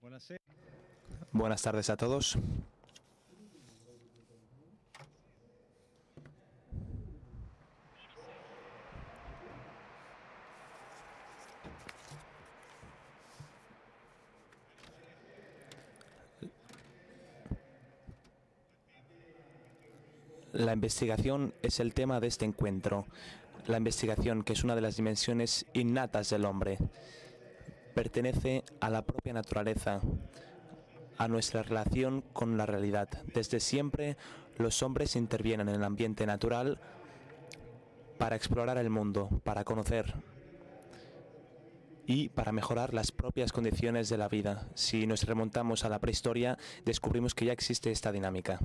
Buenas tardes a todos. La investigación es el tema de este encuentro. La investigación, que es una de las dimensiones innatas del hombre, pertenece a la propia naturaleza, a nuestra relación con la realidad. Desde siempre, los hombres intervienen en el ambiente natural para explorar el mundo, para conocer y para mejorar las propias condiciones de la vida. Si nos remontamos a la prehistoria, descubrimos que ya existe esta dinámica.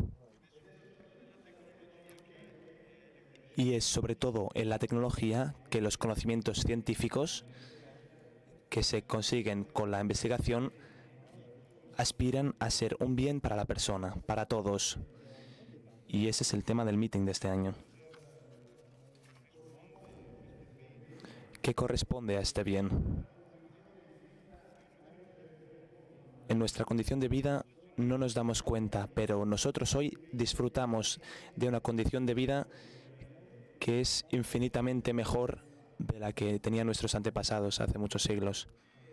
Y es sobre todo en la tecnología que los conocimientos científicos que se consiguen con la investigación aspiran a ser un bien para la persona, para todos. Y ese es el tema del meeting de este año. ¿Qué corresponde a este bien? En nuestra condición de vida no nos damos cuenta, pero nosotros hoy disfrutamos de una condición de vida que es infinitamente mejor de la que tenían nuestros antepasados hace muchos siglos.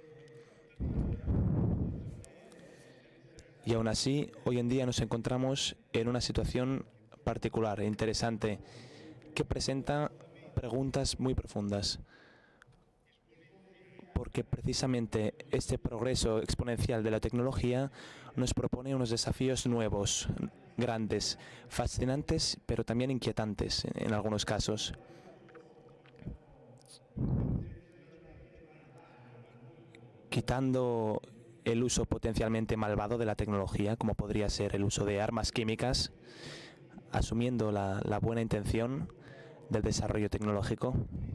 Y aún así, hoy en día nos encontramos en una situación particular e interesante que presenta preguntas muy profundas. Porque precisamente este progreso exponencial de la tecnología nos propone unos desafíos nuevos, grandes, fascinantes, pero también inquietantes en algunos casos. Quitando el uso potencialmente malvado de la tecnología, como podría ser el uso de armas químicas, asumiendo la buena intención del desarrollo tecnológico,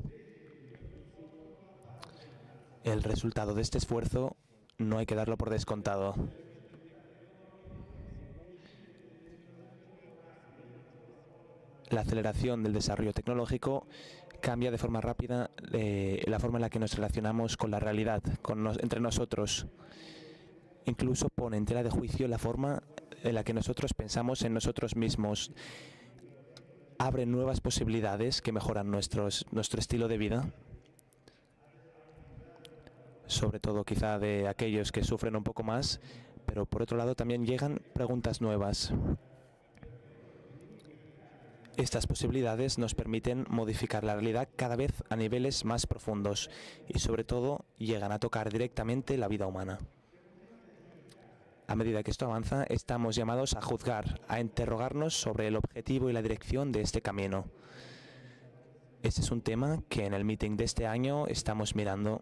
el resultado de este esfuerzo no hay que darlo por descontado. La aceleración del desarrollo tecnológico cambia de forma rápida la forma en la que nos relacionamos con la realidad, entre nosotros. Incluso pone en tela de juicio la forma en la que nosotros pensamos en nosotros mismos. Abre nuevas posibilidades que mejoran nuestro estilo de vida. Sobre todo quizá de aquellos que sufren un poco más, pero por otro lado también llegan preguntas nuevas. Estas posibilidades nos permiten modificar la realidad cada vez a niveles más profundos y sobre todo llegan a tocar directamente la vida humana. A medida que esto avanza, estamos llamados a juzgar, a interrogarnos sobre el objetivo y la dirección de este camino. Este es un tema que en el meeting de este año estamos mirando.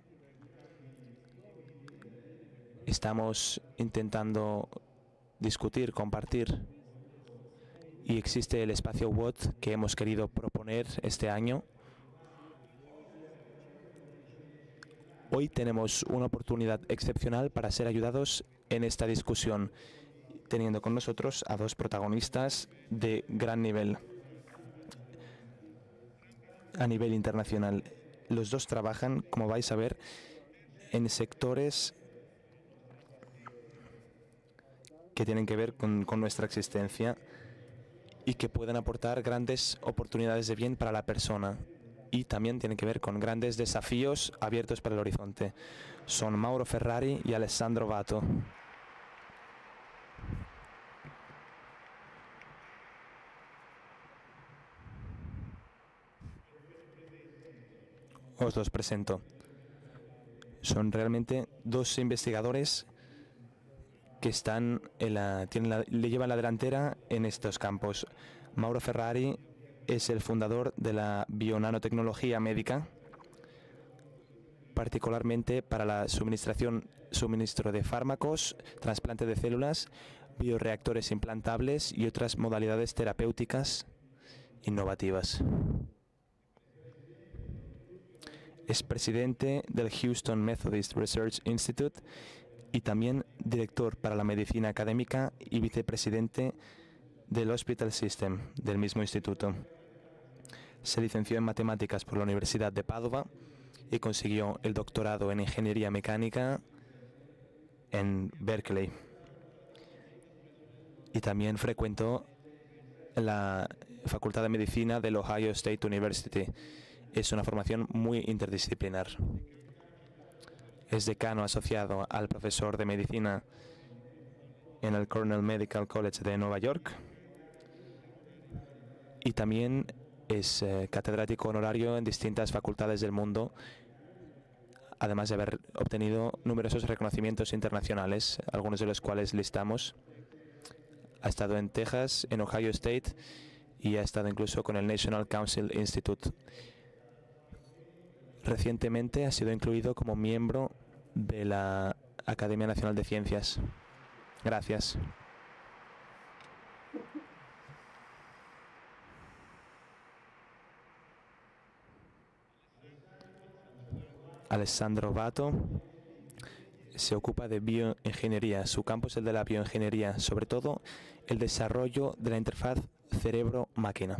Estamos intentando discutir, compartir, y existe el espacio WOT que hemos querido proponer este año. Hoy tenemos una oportunidad excepcional para ser ayudados en esta discusión, teniendo con nosotros a dos protagonistas de gran nivel, a nivel internacional. Los dos trabajan, como vais a ver, en sectores que tienen que ver con nuestra existencia y que pueden aportar grandes oportunidades de bien para la persona. Y también tienen que ver con grandes desafíos abiertos para el horizonte. Son Mauro Ferrari y Alessandro Vato. Os los presento. Son realmente dos investigadores que están le llevan la delantera en estos campos. Mauro Ferrari es el fundador de la bionanotecnología médica, particularmente para la suministro de fármacos, trasplante de células, bioreactores implantables y otras modalidades terapéuticas innovativas. Es presidente del Houston Methodist Research Institute y también director para la medicina académica y vicepresidente del Hospital System del mismo instituto. Se licenció en matemáticas por la Universidad de Padova y consiguió el doctorado en ingeniería mecánica en Berkeley. Y también frecuentó la Facultad de Medicina del Ohio State University. Es una formación muy interdisciplinar. Es decano asociado al profesor de medicina en el Cornell Medical College de Nueva York. Y también es catedrático honorario en distintas facultades del mundo, además de haber obtenido numerosos reconocimientos internacionales, algunos de los cuales listamos. Ha estado en Texas, en Ohio State, y ha estado incluso con el National Council Institute. Recientemente ha sido incluido como miembro de la Academia Nacional de Ciencias. Gracias. Alessandro Vato se ocupa de bioingeniería. Su campo es el de la bioingeniería, sobre todo el desarrollo de la interfaz cerebro-máquina.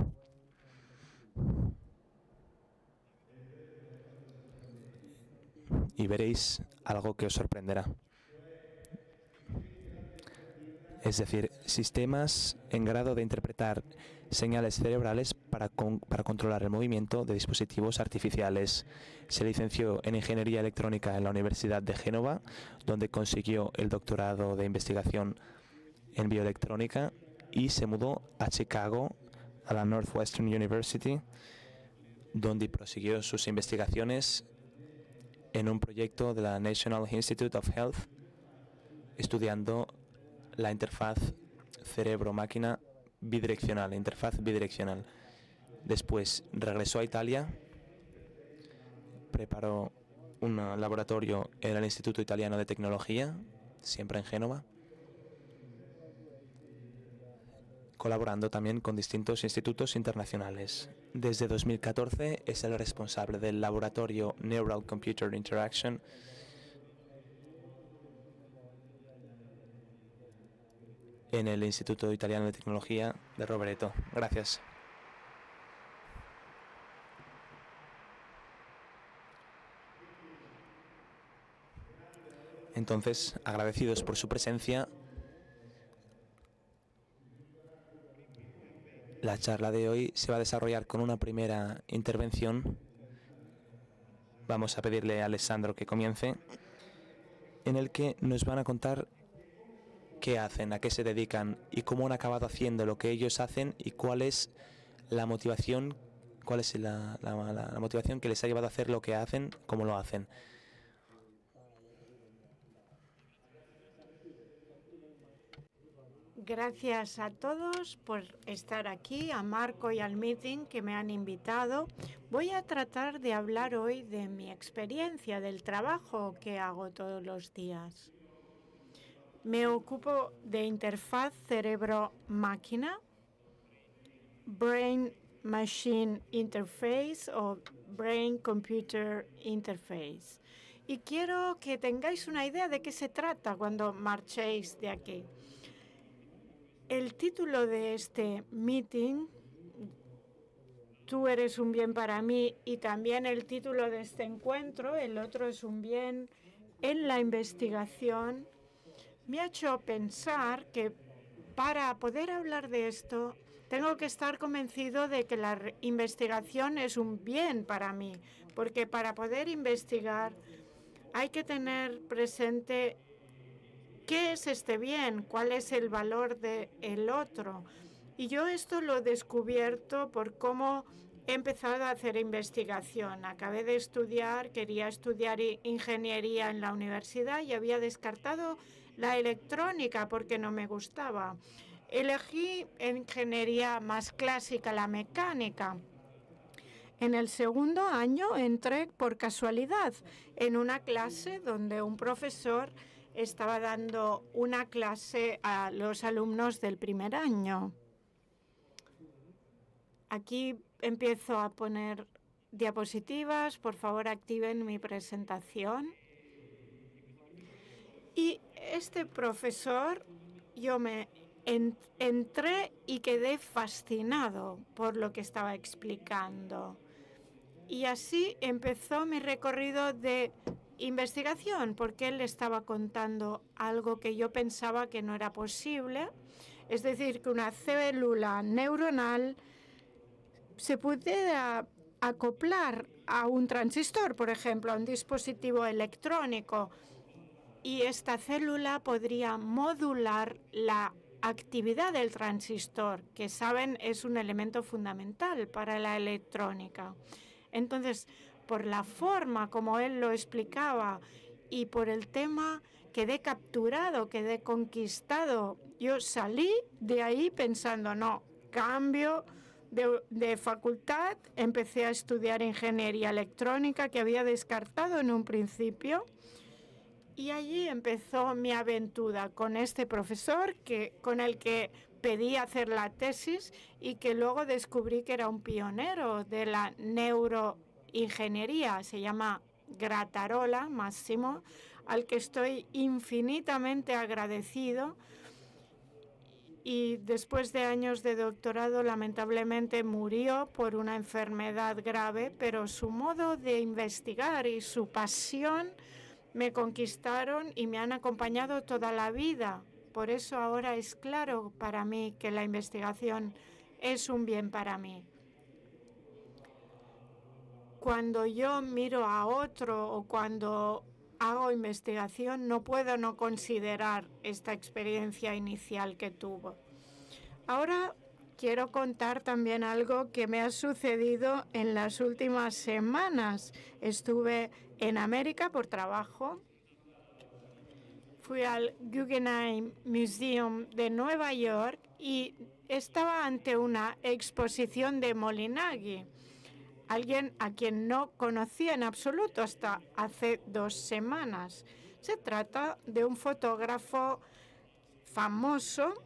Y veréis algo que os sorprenderá. Es decir, sistemas en grado de interpretar señales cerebrales para controlar el movimiento de dispositivos artificiales. Se licenció en Ingeniería Electrónica en la Universidad de Génova, donde consiguió el doctorado de investigación en bioelectrónica, y se mudó a Chicago, a la Northwestern University, donde prosiguió sus investigaciones en un proyecto de la National Institute of Health, estudiando la interfaz cerebro-máquina bidireccional, interfaz bidireccional. Después regresó a Italia, preparó un laboratorio en el Instituto Italiano de Tecnología, siempre en Génova, colaborando también con distintos institutos internacionales. Desde 2014 es el responsable del laboratorio Neural Computer Interaction en el Instituto Italiano de Tecnología de Rovereto. Gracias. Entonces, agradecidos por su presencia, la charla de hoy se va a desarrollar con una primera intervención. Vamos a pedirle a Alessandro que comience, en el que nos van a contar qué hacen, a qué se dedican y cómo han acabado haciendo lo que ellos hacen y cuál es la motivación, la motivación que les ha llevado a hacer lo que hacen, cómo lo hacen. Gracias a todos por estar aquí, a Marco y al meeting que me han invitado. Voy a tratar de hablar hoy de mi experiencia, del trabajo que hago todos los días. Me ocupo de interfaz cerebro-máquina, Brain-Machine Interface o Brain-Computer Interface. Y quiero que tengáis una idea de qué se trata cuando marchéis de aquí. El título de este meeting, Tú eres un bien para mí, y también el título de este encuentro, El otro es un bien en la investigación, me ha hecho pensar que para poder hablar de esto tengo que estar convencido de que la investigación es un bien para mí, porque para poder investigar hay que tener presente qué es este bien, cuál es el valor del otro. Y yo esto lo he descubierto por cómo he empezado a hacer investigación. Acabé de estudiar, quería estudiar ingeniería en la universidad y había descartado la electrónica porque no me gustaba. Elegí ingeniería más clásica, la mecánica. En el segundo año entré por casualidad en una clase donde un profesor estaba dando una clase a los alumnos del primer año. Aquí empiezo a poner diapositivas. Por favor, activen mi presentación. Y este profesor, yo me entré y quedé fascinado por lo que estaba explicando. Y así empezó mi recorrido de investigación, porque él estaba contando algo que yo pensaba que no era posible, es decir, que una célula neuronal se pudiera acoplar a un transistor, por ejemplo, a un dispositivo electrónico, y esta célula podría modular la actividad del transistor, que saben es un elemento fundamental para la electrónica. Entonces, por la forma como él lo explicaba y por el tema, quedé capturado, quedé conquistado. Yo salí de ahí pensando, no, cambio de facultad, empecé a estudiar ingeniería electrónica que había descartado en un principio. Y allí empezó mi aventura con este profesor con el que pedí hacer la tesis y que luego descubrí que era un pionero de la neuroingeniería. Se llama Grattarola, Máximo, al que estoy infinitamente agradecido. Y después de años de doctorado, lamentablemente murió por una enfermedad grave, pero su modo de investigar y su pasión me conquistaron y me han acompañado toda la vida. Por eso ahora es claro para mí que la investigación es un bien para mí. Cuando yo miro a otro o cuando hago investigación, no puedo no considerar esta experiencia inicial que tuvo. Ahora quiero contar también algo que me ha sucedido en las últimas semanas. Estuve en América por trabajo. Fui al Guggenheim Museum de Nueva York y estaba ante una exposición de Molinaghi, alguien a quien no conocía en absoluto hasta hace 2 semanas. Se trata de un fotógrafo famoso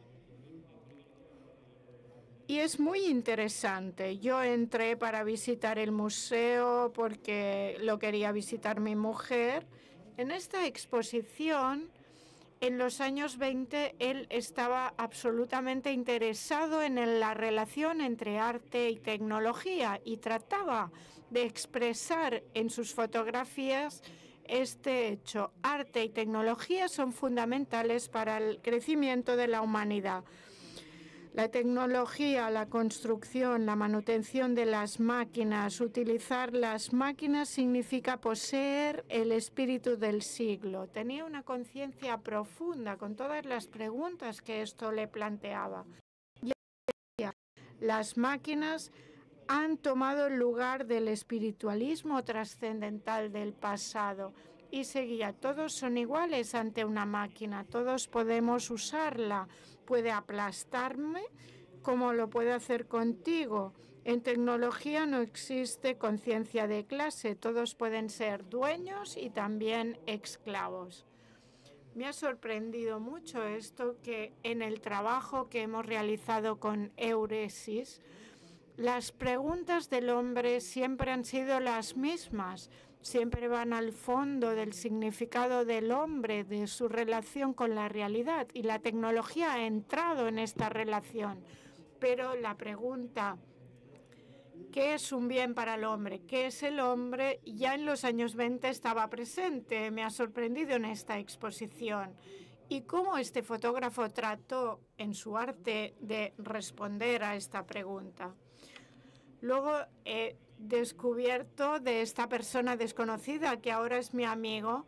y es muy interesante. Yo entré para visitar el museo porque lo quería visitar mi mujer. En esta exposición, en los años 20, él estaba absolutamente interesado en la relación entre arte y tecnología y trataba de expresar en sus fotografías este hecho. Arte y tecnología son fundamentales para el crecimiento de la humanidad. La tecnología, la construcción, la manutención de las máquinas, utilizar las máquinas significa poseer el espíritu del siglo. Tenía una conciencia profunda con todas las preguntas que esto le planteaba. Y las máquinas han tomado el lugar del espiritualismo trascendental del pasado y seguía. Todos son iguales ante una máquina, todos podemos usarla. Puede aplastarme como lo puede hacer contigo. En tecnología no existe conciencia de clase, todos pueden ser dueños y también esclavos. Me ha sorprendido mucho esto, que en el trabajo que hemos realizado con Euresis, las preguntas del hombre siempre han sido las mismas. Siempre van al fondo del significado del hombre, de su relación con la realidad. Y la tecnología ha entrado en esta relación. Pero la pregunta, ¿qué es un bien para el hombre? ¿Qué es el hombre? Ya en los años 20 estaba presente. Me ha sorprendido en esta exposición. Y cómo este fotógrafo trató en su arte de responder a esta pregunta. Luego he descubierto de esta persona desconocida, que ahora es mi amigo,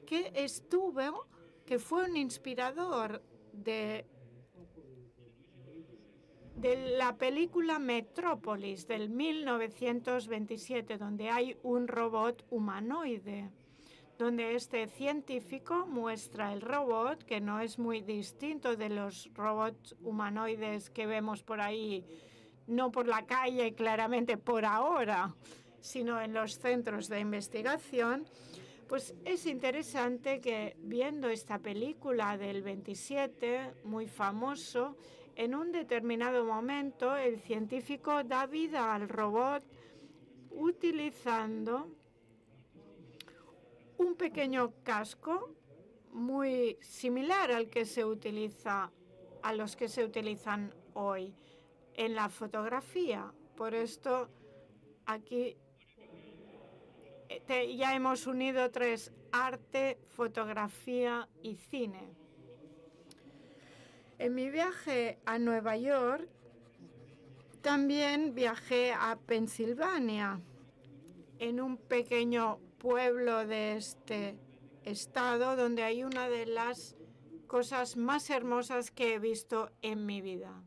que fue un inspirador de la película Metrópolis del 1927, donde hay un robot humanoide, donde este científico muestra el robot, que no es muy distinto de los robots humanoides que vemos por ahí, no por la calle claramente por ahora, sino en los centros de investigación. Pues es interesante que viendo esta película del 27, muy famoso, en un determinado momento el científico da vida al robot utilizando un pequeño casco muy similar al que se utiliza, a los que se utilizan hoy en la fotografía. Por esto aquí ya hemos unido 3 arte, fotografía y cine. En mi viaje a Nueva York, también viajé a Pensilvania, en un pequeño pueblo de este estado donde hay una de las cosas más hermosas que he visto en mi vida.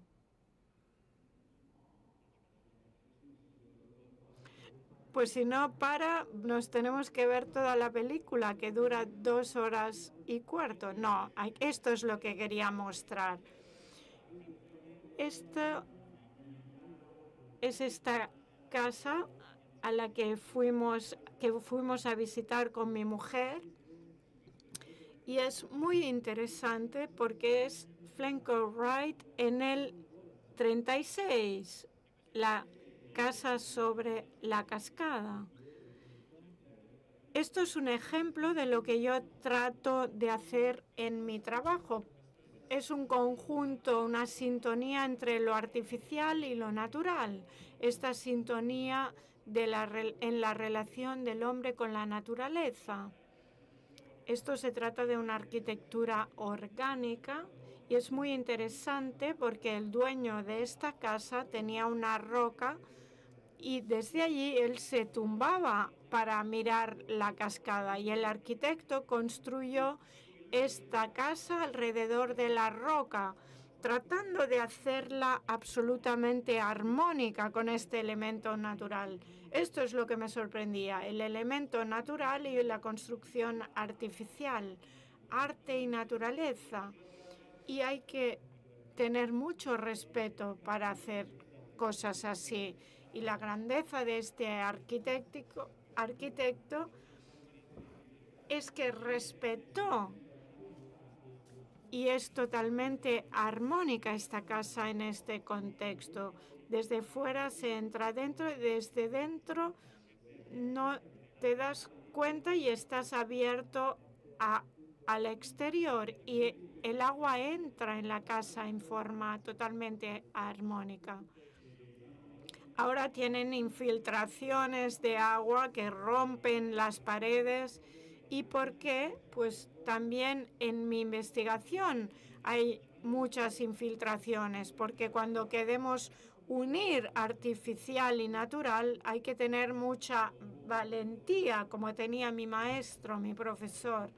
Pues si no para, nos tenemos que ver toda la película, que dura 2 horas y cuarto. No, esto es lo que quería mostrar. Esto es esta casa a la que fuimos a visitar con mi mujer. Y es muy interesante porque es Flanco Wright en el 36, la casa sobre la cascada. Esto es un ejemplo de lo que yo trato de hacer en mi trabajo. Es un conjunto, una sintonía entre lo artificial y lo natural. Esta sintonía en la relación del hombre con la naturaleza. Esto se trata de una arquitectura orgánica y es muy interesante porque el dueño de esta casa tenía una roca y desde allí él se tumbaba para mirar la cascada y el arquitecto construyó esta casa alrededor de la roca, tratando de hacerla absolutamente armónica con este elemento natural. Esto es lo que me sorprendía, el elemento natural y la construcción artificial, arte y naturaleza. Y hay que tener mucho respeto para hacer cosas así. Y la grandeza de este arquitecto es que respetó y es totalmente armónica esta casa en este contexto. Desde fuera se entra dentro y desde dentro no te das cuenta y estás abierto al exterior y el agua entra en la casa en forma totalmente armónica. Ahora tienen infiltraciones de agua que rompen las paredes. ¿Y por qué? Pues también en mi investigación hay muchas infiltraciones, porque cuando queremos unir artificial y natural hay que tener mucha valentía, como tenía mi maestro, mi profesor.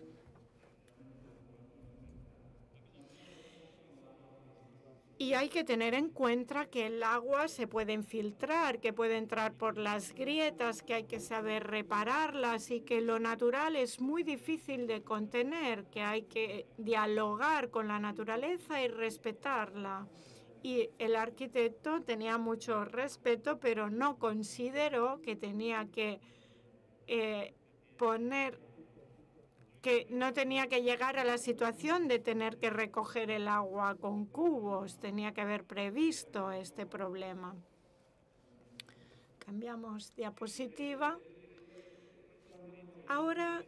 Y hay que tener en cuenta que el agua se puede infiltrar, que puede entrar por las grietas, que hay que saber repararlas y que lo natural es muy difícil de contener, que hay que dialogar con la naturaleza y respetarla. Y el arquitecto tenía mucho respeto, pero no consideró que tenía que que no tenía que llegar a la situación de tener que recoger el agua con cubos, tenía que haber previsto este problema. Cambiamos diapositiva. Ahora,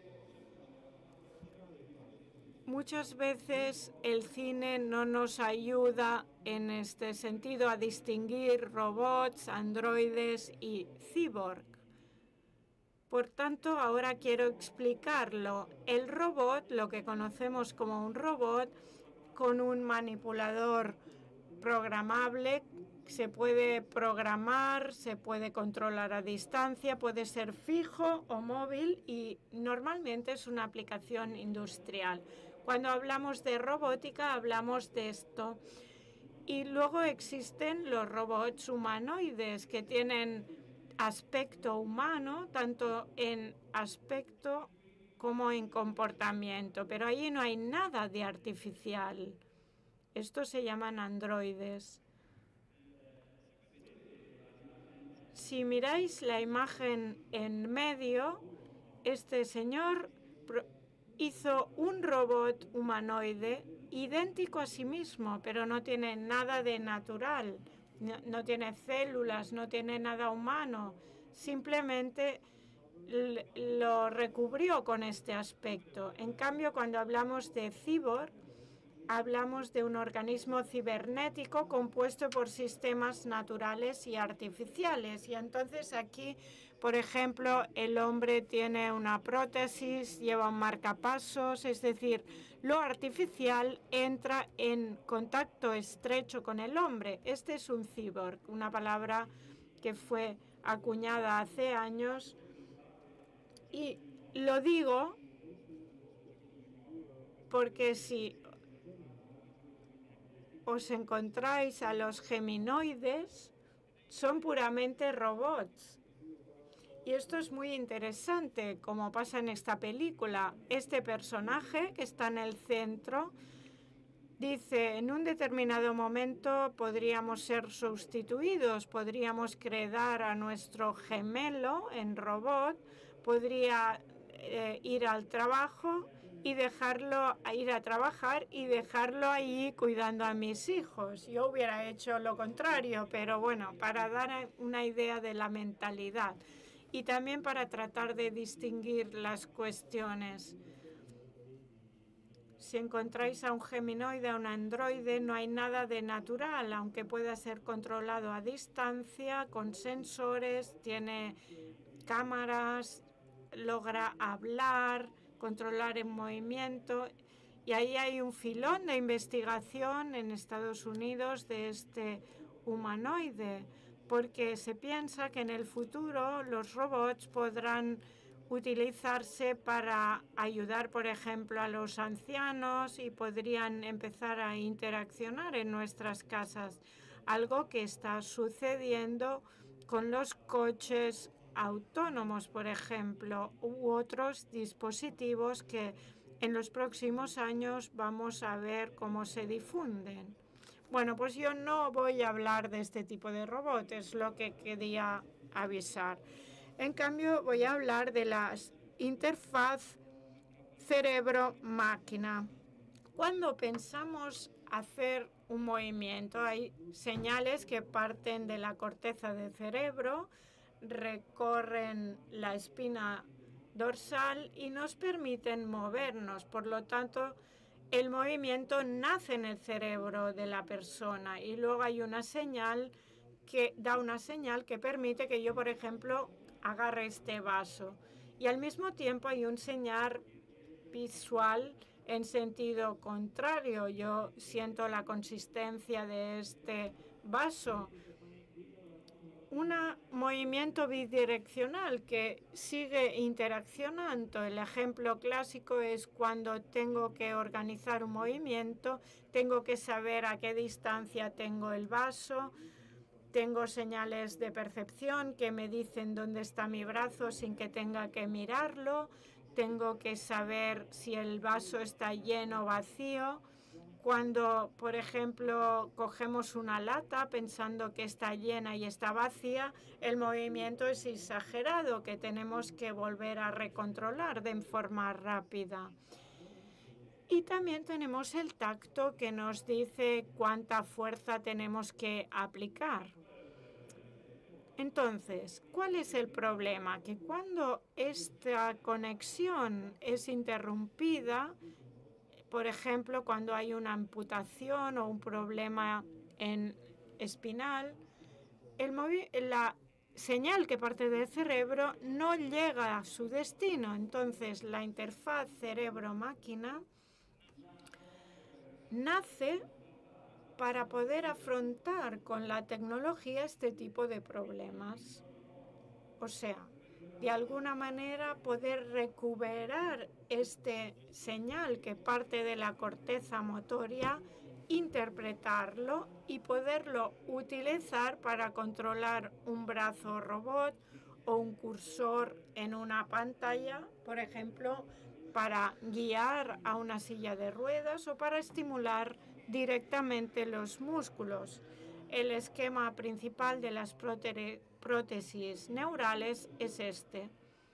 muchas veces el cine no nos ayuda en este sentido a distinguir robots, androides y cyborg. Por tanto, ahora quiero explicarlo. El robot, lo que conocemos como un robot, con un manipulador programable, se puede programar, se puede controlar a distancia, puede ser fijo o móvil y normalmente es una aplicación industrial. Cuando hablamos de robótica, hablamos de esto. Y luego existen los robots humanoides que tienen aspecto humano, tanto en aspecto como en comportamiento, pero allí no hay nada de artificial. Estos se llaman androides. Si miráis la imagen en medio, este señor hizo un robot humanoide idéntico a sí mismo, pero no tiene nada de natural. No tiene células, no tiene nada humano, simplemente lo recubrió con este aspecto. En cambio, cuando hablamos de cyborg, hablamos de un organismo cibernético compuesto por sistemas naturales y artificiales. Y entonces aquí Por ejemplo, el hombre tiene una prótesis, lleva un marcapasos, es decir, lo artificial entra en contacto estrecho con el hombre. Este es un cyborg, una palabra que fue acuñada hace años. Y lo digo porque si os encontráis a los geminoides, son puramente robots. Y esto es muy interesante, como pasa en esta película. Este personaje que está en el centro dice, en un determinado momento podríamos ser sustituidos, podríamos crear a nuestro gemelo en robot, podría ir al trabajo y ir a trabajar y dejarlo ahí cuidando a mis hijos. Yo hubiera hecho lo contrario, pero bueno, para dar una idea de la mentalidad y también para tratar de distinguir las cuestiones. Si encontráis a un geminoide, a un androide, no hay nada de natural, aunque pueda ser controlado a distancia, con sensores, tiene cámaras, logra hablar, controlar el movimiento. Y ahí hay un filón de investigación en Estados Unidos de este humanoide, porque se piensa que en el futuro los robots podrán utilizarse para ayudar, por ejemplo, a los ancianos y podrían empezar a interaccionar en nuestras casas, algo que está sucediendo con los coches autónomos, por ejemplo, u otros dispositivos que en los próximos años vamos a ver cómo se difunden. Bueno, pues yo no voy a hablar de este tipo de robots, es lo que quería avisar. En cambio, voy a hablar de la interfaz cerebro-máquina. Cuando pensamos hacer un movimiento, hay señales que parten de la corteza del cerebro, recorren la espina dorsal y nos permiten movernos. Por lo tanto, el movimiento nace en el cerebro de la persona y luego hay una señal que da una señal que permite que yo, por ejemplo, agarre este vaso. Y al mismo tiempo hay un señal visual en sentido contrario. Yo siento la consistencia de este vaso. Un movimiento bidireccional que sigue interaccionando. El ejemplo clásico es cuando tengo que organizar un movimiento, tengo que saber a qué distancia tengo el vaso, tengo señales de percepción que me dicen dónde está mi brazo sin que tenga que mirarlo, tengo que saber si el vaso está lleno o vacío. Cuando, por ejemplo, cogemos una lata pensando que está llena y está vacía, el movimiento es exagerado, que tenemos que volver a recontrolar de forma rápida. Y también tenemos el tacto que nos dice cuánta fuerza tenemos que aplicar. Entonces, ¿cuál es el problema? Que cuando esta conexión es interrumpida, por ejemplo, cuando hay una amputación o un problema espinal, la señal que parte del cerebro no llega a su destino. Entonces, la interfaz cerebro-máquina nace para poder afrontar con la tecnología este tipo de problemas. O sea, de alguna manera poder recuperar este señal que parte de la corteza motoria, interpretarlo y poderlo utilizar para controlar un brazo robot o un cursor en una pantalla, por ejemplo, para guiar a una silla de ruedas o para estimular directamente los músculos. El esquema principal de las prótesis neurales es este.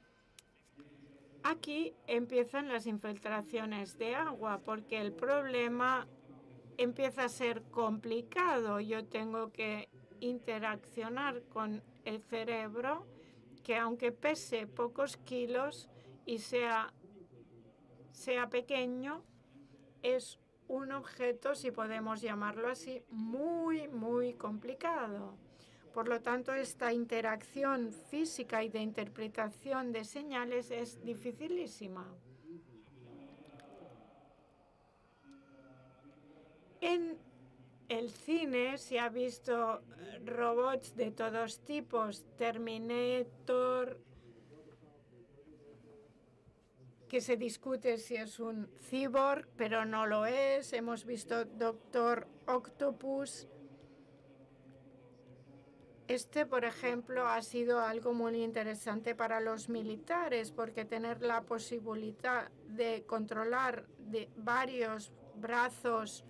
Aquí empiezan las infiltraciones de agua porque el problema empieza a ser complicado. Yo tengo que interaccionar con el cerebro que aunque pese pocos kilos y sea pequeño, es un objeto, si podemos llamarlo así, muy, muy complicado. Por lo tanto, esta interacción física y de interpretación de señales es dificilísima. En el cine se ha visto robots de todos tipos, Terminator, que se discute si es un cyborg, pero no lo es. Hemos visto Doctor Octopus. Este, por ejemplo, ha sido algo muy interesante para los militares, porque tener la posibilidad de controlar de varios brazos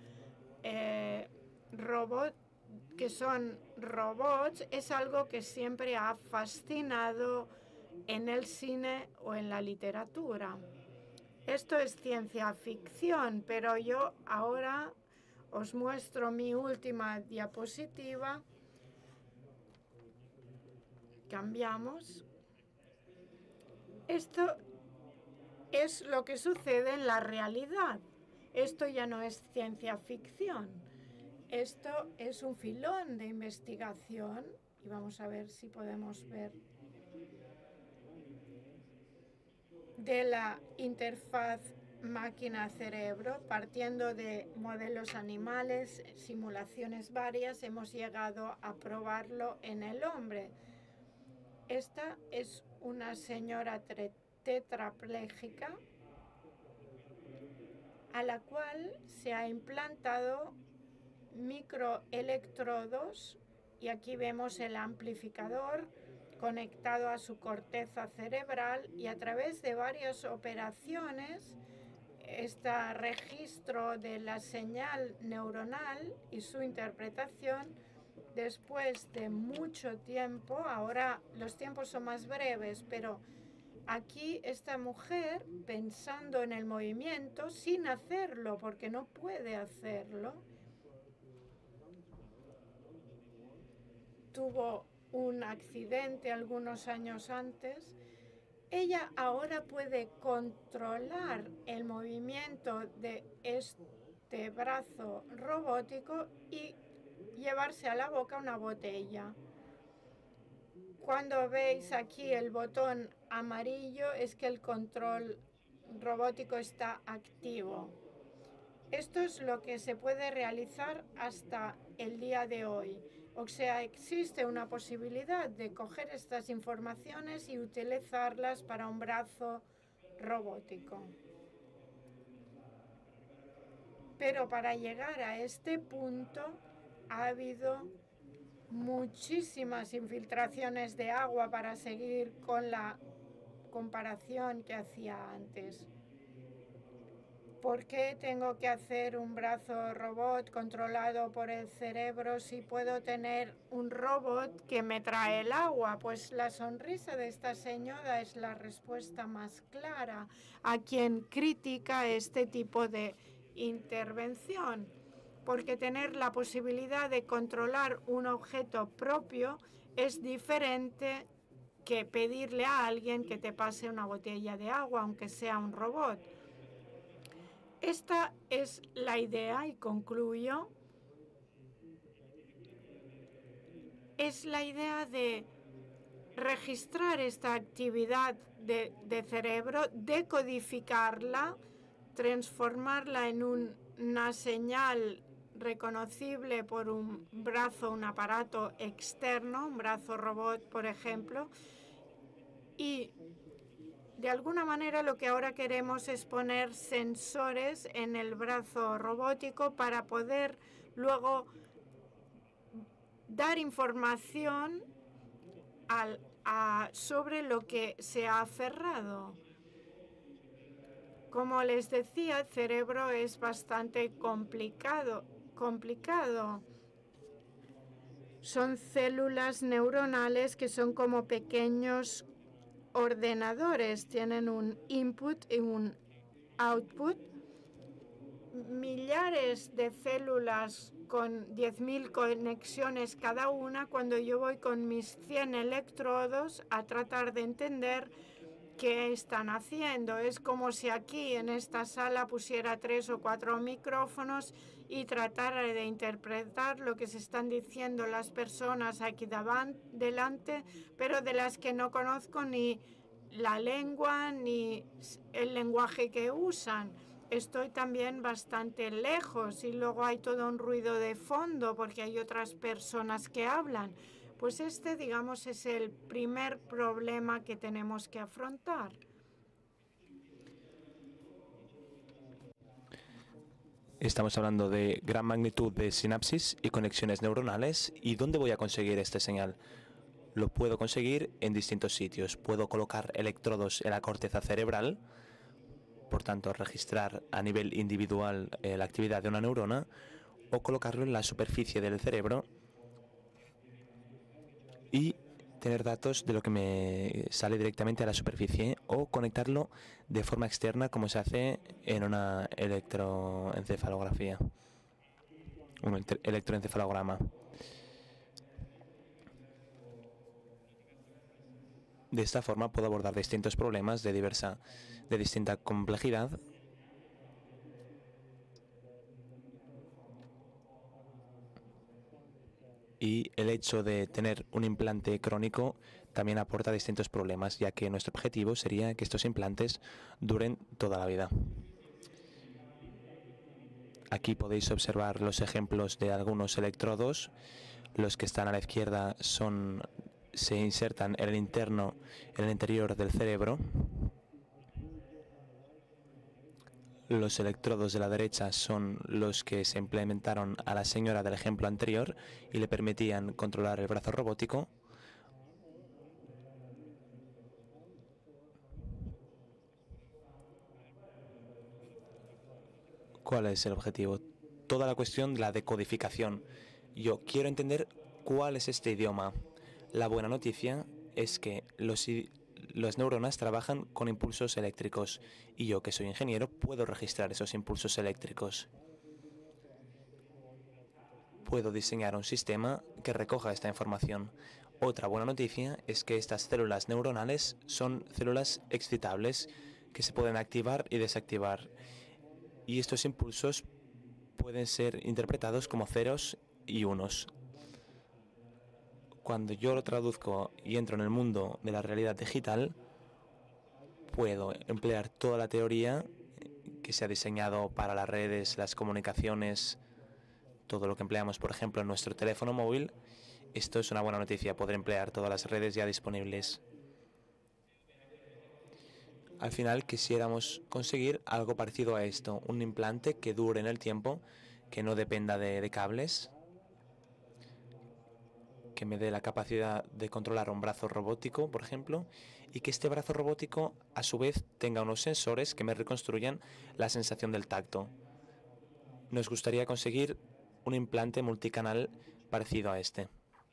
que son robots es algo que siempre ha fascinado en el cine o en la literatura. Esto es ciencia ficción, pero yo ahora os muestro mi última diapositiva. Cambiamos. Esto es lo que sucede en la realidad. Esto ya no es ciencia ficción. Esto es un filón de investigación y vamos a ver si podemos ver de la interfaz máquina-cerebro, partiendo de modelos animales, simulaciones varias, hemos llegado a probarlo en el hombre. Esta es una señora tetrapléjica a la cual se ha implantado microelectrodos y aquí vemos el amplificador conectado a su corteza cerebral y a través de varias operaciones este registro de la señal neuronal y su interpretación después de mucho tiempo. Ahora los tiempos son más breves, pero aquí esta mujer pensando en el movimiento sin hacerlo porque no puede hacerlo. Tuvo un accidente algunos años antes. Ella ahora puede controlar el movimiento de este brazo robótico y llevarse a la boca una botella. Cuando veis aquí el botón amarillo es que el control robótico está activo. Esto es lo que se puede realizar hasta el día de hoy. O sea, existe una posibilidad de coger estas informaciones y utilizarlas para un brazo robótico. Pero para llegar a este punto ha habido muchísimas infiltraciones de agua para seguir con la comparación que hacía antes. ¿Por qué tengo que hacer un brazo robot controlado por el cerebro si puedo tener un robot que me trae el agua? Pues la sonrisa de esta señora es la respuesta más clara a quien critica este tipo de intervención. Porque tener la posibilidad de controlar un objeto propio es diferente que pedirle a alguien que te pase una botella de agua, aunque sea un robot. Esta es la idea y concluyo. Es la idea de registrar esta actividad de cerebro, decodificarla, transformarla en una señal reconocible por un brazo, un aparato externo, un brazo robot, por ejemplo, y de alguna manera lo que ahora queremos es poner sensores en el brazo robótico para poder luego dar información sobre lo que se ha cerrado. Como les decía, el cerebro es bastante complicado. Son células neuronales que son como pequeños ordenadores. Tienen un input y un output. Millares de células con 10.000 conexiones cada una. Cuando yo voy con mis 100 electrodos a tratar de entender qué están haciendo. Es como si aquí en esta sala pusiera 3 o 4 micrófonos y tratara de interpretar lo que se están diciendo las personas aquí delante, pero de las que no conozco ni la lengua ni el lenguaje que usan. Estoy también bastante lejos y luego hay todo un ruido de fondo porque hay otras personas que hablan. Pues este, digamos, es el primer problema que tenemos que afrontar. Estamos hablando de gran magnitud de sinapsis y conexiones neuronales. ¿Y dónde voy a conseguir esta señal? Lo puedo conseguir en distintos sitios. Puedo colocar electrodos en la corteza cerebral, por tanto registrar a nivel individual la actividad de una neurona, o colocarlo en la superficie del cerebro y tener datos de lo que me sale directamente a la superficie, o conectarlo de forma externa como se hace en una electroencefalografía, un electroencefalograma. De esta forma puedo abordar distintos problemas de distinta complejidad y el hecho de tener un implante crónico también aporta distintos problemas, ya que nuestro objetivo sería que estos implantes duren toda la vida. Aquí podéis observar los ejemplos de algunos electrodos. Los que están a la izquierda se insertan en el interior del cerebro. Los electrodos de la derecha son los que se implementaron a la señora del ejemplo anterior y le permitían controlar el brazo robótico. ¿Cuál es el objetivo? Toda la cuestión de la decodificación. Yo quiero entender cuál es este idioma. La buena noticia es que las neuronas trabajan con impulsos eléctricos y yo, que soy ingeniero, puedo registrar esos impulsos eléctricos. Puedo diseñar un sistema que recoja esta información. Otra buena noticia es que estas células neuronales son células excitables que se pueden activar y desactivar. Y estos impulsos pueden ser interpretados como ceros y unos. Cuando yo lo traduzco y entro en el mundo de la realidad digital, puedo emplear toda la teoría que se ha diseñado para las redes, las comunicaciones, todo lo que empleamos, por ejemplo, en nuestro teléfono móvil. Esto es una buena noticia, poder emplear todas las redes ya disponibles. Al final quisiéramos conseguir algo parecido a esto, un implante que dure en el tiempo, que no dependa de cables, que me dé la capacidad de controlar un brazo robótico, por ejemplo, y que este brazo robótico a su vez tenga unos sensores que me reconstruyan la sensación del tacto. Nos gustaría conseguir un implante multicanal parecido a este.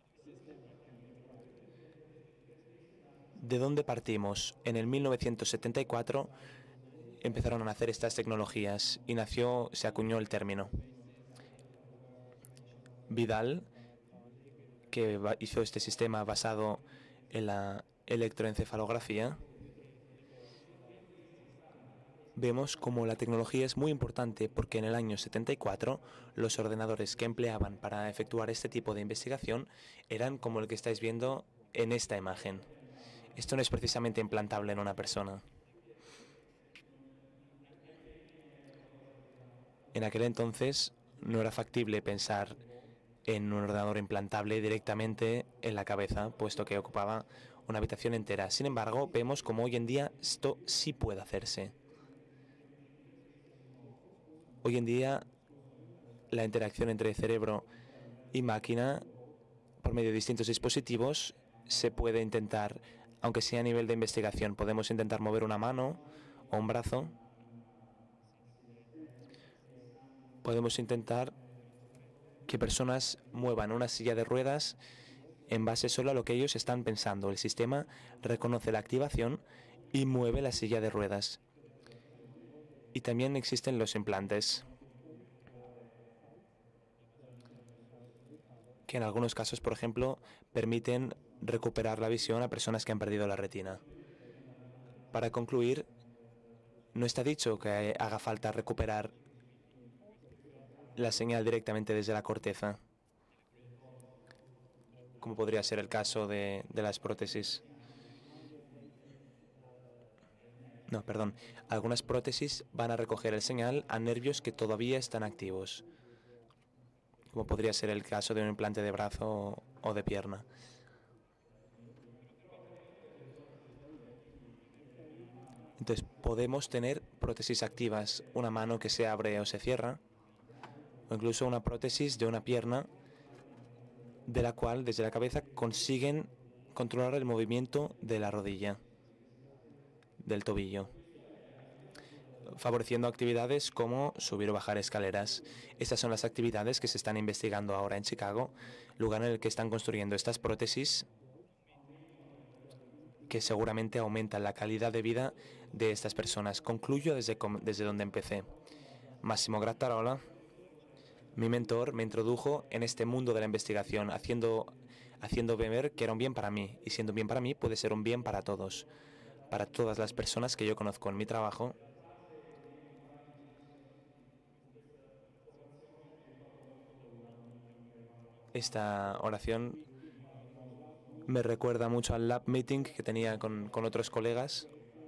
¿De dónde partimos? En el 1974 empezaron a nacer estas tecnologías y se acuñó el término. Vidal, que hizo este sistema basado en la electroencefalografía, vemos como la tecnología es muy importante porque en el año 74 los ordenadores que empleaban para efectuar este tipo de investigación eran como el que estáis viendo en esta imagen. Esto no es precisamente implantable en una persona. En aquel entonces no era factible pensar en un ordenador implantable directamente en la cabeza, puesto que ocupaba una habitación entera. Sin embargo, vemos como hoy en día esto sí puede hacerse. Hoy en día la interacción entre cerebro y máquina por medio de distintos dispositivos se puede intentar, aunque sea a nivel de investigación, podemos intentar mover una mano o un brazo. Podemos intentar que personas muevan una silla de ruedas en base solo a lo que ellos están pensando. El sistema reconoce la activación y mueve la silla de ruedas. Y también existen los implantes, que en algunos casos, por ejemplo, permiten recuperar la visión a personas que han perdido la retina. Para concluir, no está dicho que haga falta recuperar la señal directamente desde la corteza, como podría ser el caso de las prótesis. No, perdón. Algunas prótesis van a recoger el señal a nervios que todavía están activos, como podría ser el caso de un implante de brazo o de pierna. Entonces, podemos tener prótesis activas, una mano que se abre o se cierra, o incluso una prótesis de una pierna de la cual, desde la cabeza, consiguen controlar el movimiento de la rodilla, del tobillo, favoreciendo actividades como subir o bajar escaleras. Estas son las actividades que se están investigando ahora en Chicago, lugar en el que están construyendo estas prótesis que seguramente aumentan la calidad de vida de estas personas. Concluyo desde donde empecé. Massimo Grattarola, mi mentor, me introdujo en este mundo de la investigación, haciendo ver que era un bien para mí, y siendo un bien para mí puede ser un bien para todos, para todas las personas que yo conozco en mi trabajo. Esta oración me recuerda mucho al lab meeting que tenía con otros colegas.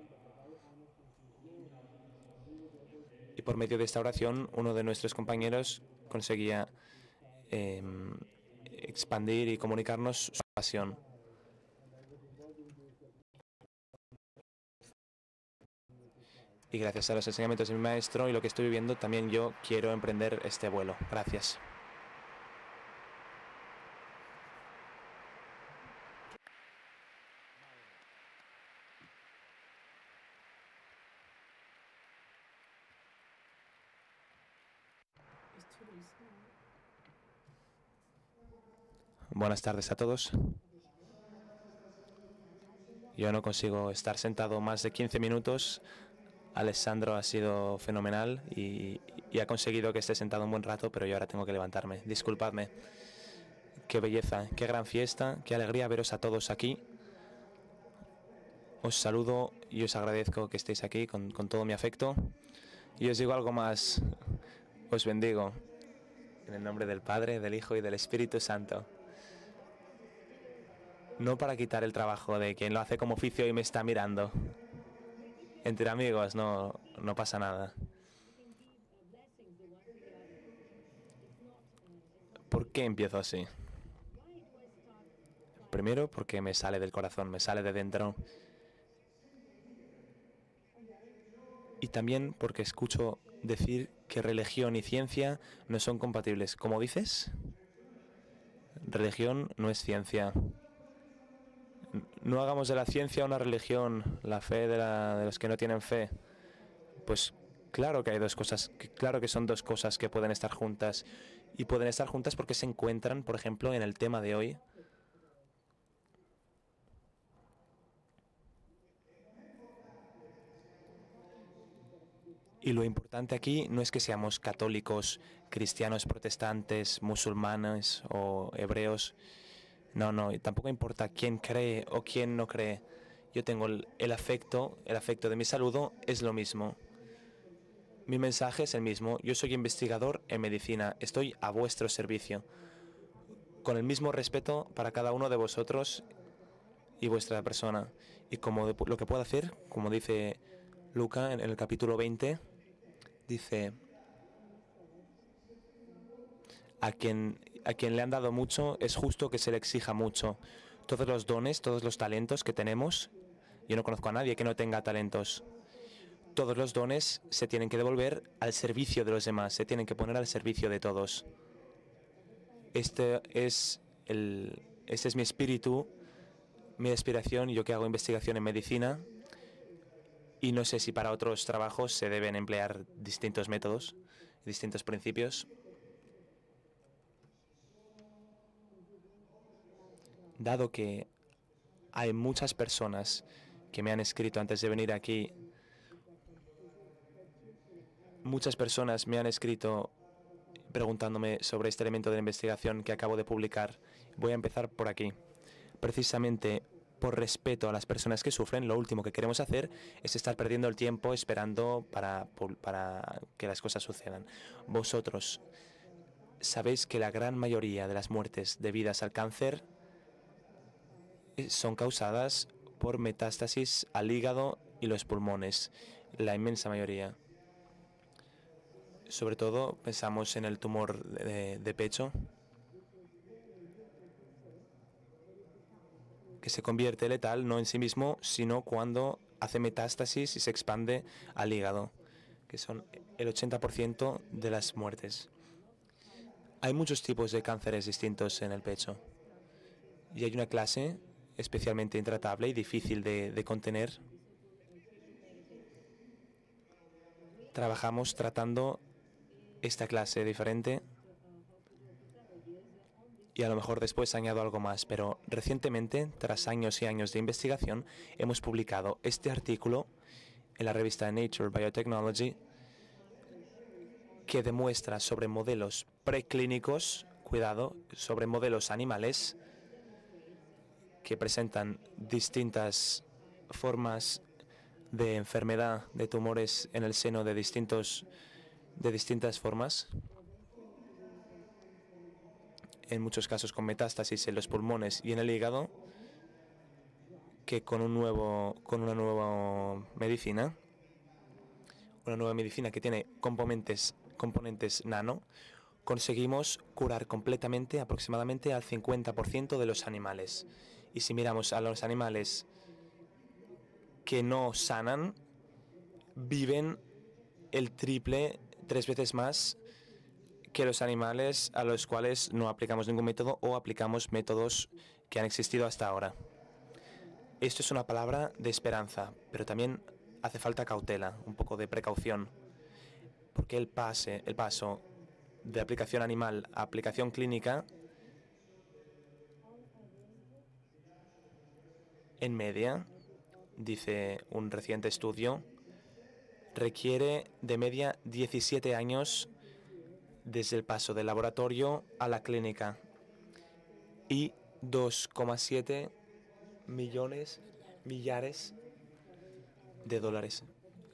Y por medio de esta oración, uno de nuestros compañeros conseguía expandir y comunicarnos su pasión. Y gracias a los enseñamientos de mi maestro y lo que estoy viviendo, también yo quiero emprender este vuelo. Gracias. Buenas tardes a todos. Yo no consigo estar sentado más de 15 minutos. Alessandro ha sido fenomenal y ha conseguido que esté sentado un buen rato, pero yo ahora tengo que levantarme. Disculpadme. Qué belleza, qué gran fiesta, qué alegría veros a todos aquí. Os saludo y os agradezco que estéis aquí con todo mi afecto. Y os digo algo más. Os bendigo. En el nombre del Padre, del Hijo y del Espíritu Santo. No para quitar el trabajo de quien lo hace como oficio y me está mirando. Entre amigos no pasa nada. ¿Por qué empiezo así? Primero porque me sale del corazón, me sale de dentro. Y también porque escucho decir que religión y ciencia no son compatibles. ¿Cómo dices? Religión no es ciencia. No hagamos de la ciencia una religión, la fe de los que no tienen fe. Pues claro que hay dos cosas, claro que son dos cosas que pueden estar juntas. Y pueden estar juntas porque se encuentran, por ejemplo, en el tema de hoy. Y lo importante aquí no es que seamos católicos, cristianos, protestantes, musulmanes o hebreos. No, y tampoco importa quién cree o quién no cree. Yo tengo el afecto de mi saludo es lo mismo. Mi mensaje es el mismo. Yo soy investigador en medicina. Estoy a vuestro servicio. Con el mismo respeto para cada uno de vosotros y vuestra persona. Y como lo que puedo hacer, como dice Luca en el capítulo 20, dice, a quien le han dado mucho es justo que se le exija mucho. Todos los dones, todos los talentos que tenemos, yo no conozco a nadie que no tenga talentos. Todos los dones se tienen que devolver al servicio de los demás, se tienen que poner al servicio de todos. Este es mi espíritu, mi aspiración, yo que hago investigación en medicina, y no sé si para otros trabajos se deben emplear distintos métodos, distintos principios. Dado que hay muchas personas que me han escrito antes de venir aquí, muchas personas me han escrito preguntándome sobre este elemento de la investigación que acabo de publicar. Voy a empezar por aquí. Precisamente por respeto a las personas que sufren, lo último que queremos hacer es estar perdiendo el tiempo esperando para que las cosas sucedan. Vosotros sabéis que la gran mayoría de las muertes debidas al cáncer son causadas por metástasis al hígado y los pulmones, la inmensa mayoría. Sobre todo pensamos en el tumor de pecho, que se convierte letal no en sí mismo, sino cuando hace metástasis y se expande al hígado, que son el 80% de las muertes. Hay muchos tipos de cánceres distintos en el pecho y hay una clase especialmente intratable y difícil de contener. Trabajamos tratando esta clase diferente y a lo mejor después añado algo más, pero recientemente, tras años y años de investigación, hemos publicado este artículo en la revista Nature Biotechnology que demuestra sobre modelos preclínicos, cuidado, sobre modelos animales que presentan distintas formas de enfermedad de tumores en el seno de distintas formas, en muchos casos con metástasis en los pulmones y en el hígado, que con una nueva medicina que tiene componentes nano, conseguimos curar completamente aproximadamente al 50% de los animales. Y si miramos a los animales que no sanan, viven el triple, 3 veces más que los animales a los cuales no aplicamos ningún método o aplicamos métodos que han existido hasta ahora. Esto es una palabra de esperanza, pero también hace falta cautela, un poco de precaución, porque el paso de aplicación animal a aplicación clínica, en media, dice un reciente estudio, requiere de media 17 años desde el paso del laboratorio a la clínica y 2,7 millares de dólares.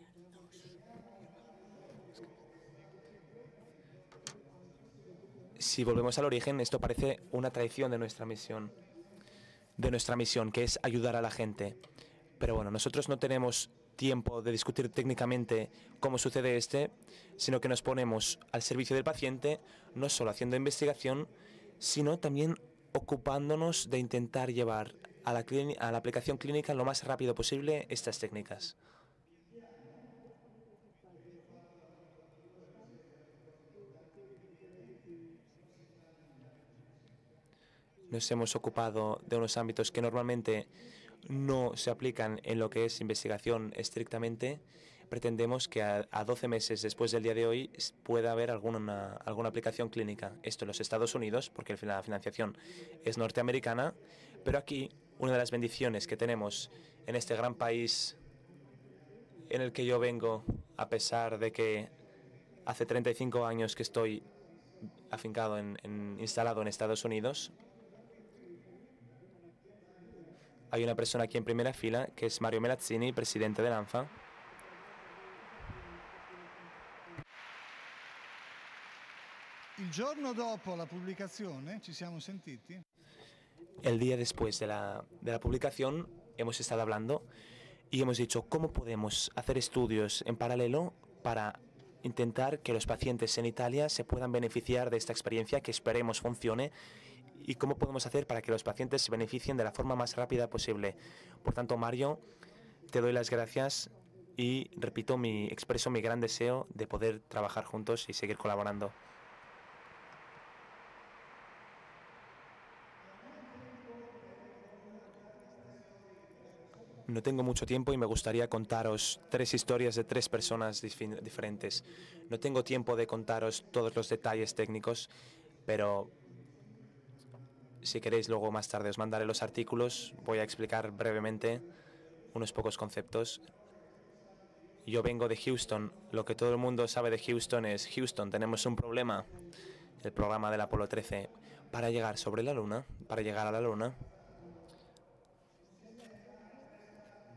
Si volvemos al origen, esto parece una traición de nuestra misión, que es ayudar a la gente. Pero bueno, nosotros no tenemos tiempo de discutir técnicamente cómo sucede sino que nos ponemos al servicio del paciente, no solo haciendo investigación, sino también ocupándonos de intentar llevar a la aplicación clínica lo más rápido posible estas técnicas. Nos hemos ocupado de unos ámbitos que normalmente no se aplican en lo que es investigación estrictamente. Pretendemos que a 12 meses después del día de hoy pueda haber alguna aplicación clínica. Esto en los Estados Unidos, porque la financiación es norteamericana, pero aquí una de las bendiciones que tenemos en este gran país en el que yo vengo, a pesar de que hace 35 años que estoy afincado instalado en Estados Unidos, hay una persona aquí en primera fila, que es Mario Melazzini, presidente de l'ANFA. Il giorno dopo la pubblicazione ci siamo sentiti. El día después de la publicación hemos estado hablando y hemos dicho cómo podemos hacer estudios en paralelo para intentar que los pacientes en Italia se puedan beneficiar de esta experiencia que esperemos funcione y cómo podemos hacer para que los pacientes se beneficien de la forma más rápida posible. Por tanto, Mario, te doy las gracias y repito, expreso mi gran deseo de poder trabajar juntos y seguir colaborando. No tengo mucho tiempo y me gustaría contaros 3 historias de 3 personas diferentes. No tengo tiempo de contaros todos los detalles técnicos, pero si queréis luego más tarde os mandaré los artículos. Voy a explicar brevemente unos pocos conceptos. Yo vengo de Houston. Lo que todo el mundo sabe de Houston es Houston, tenemos un problema. El programa del Apolo 13 para llegar a la Luna,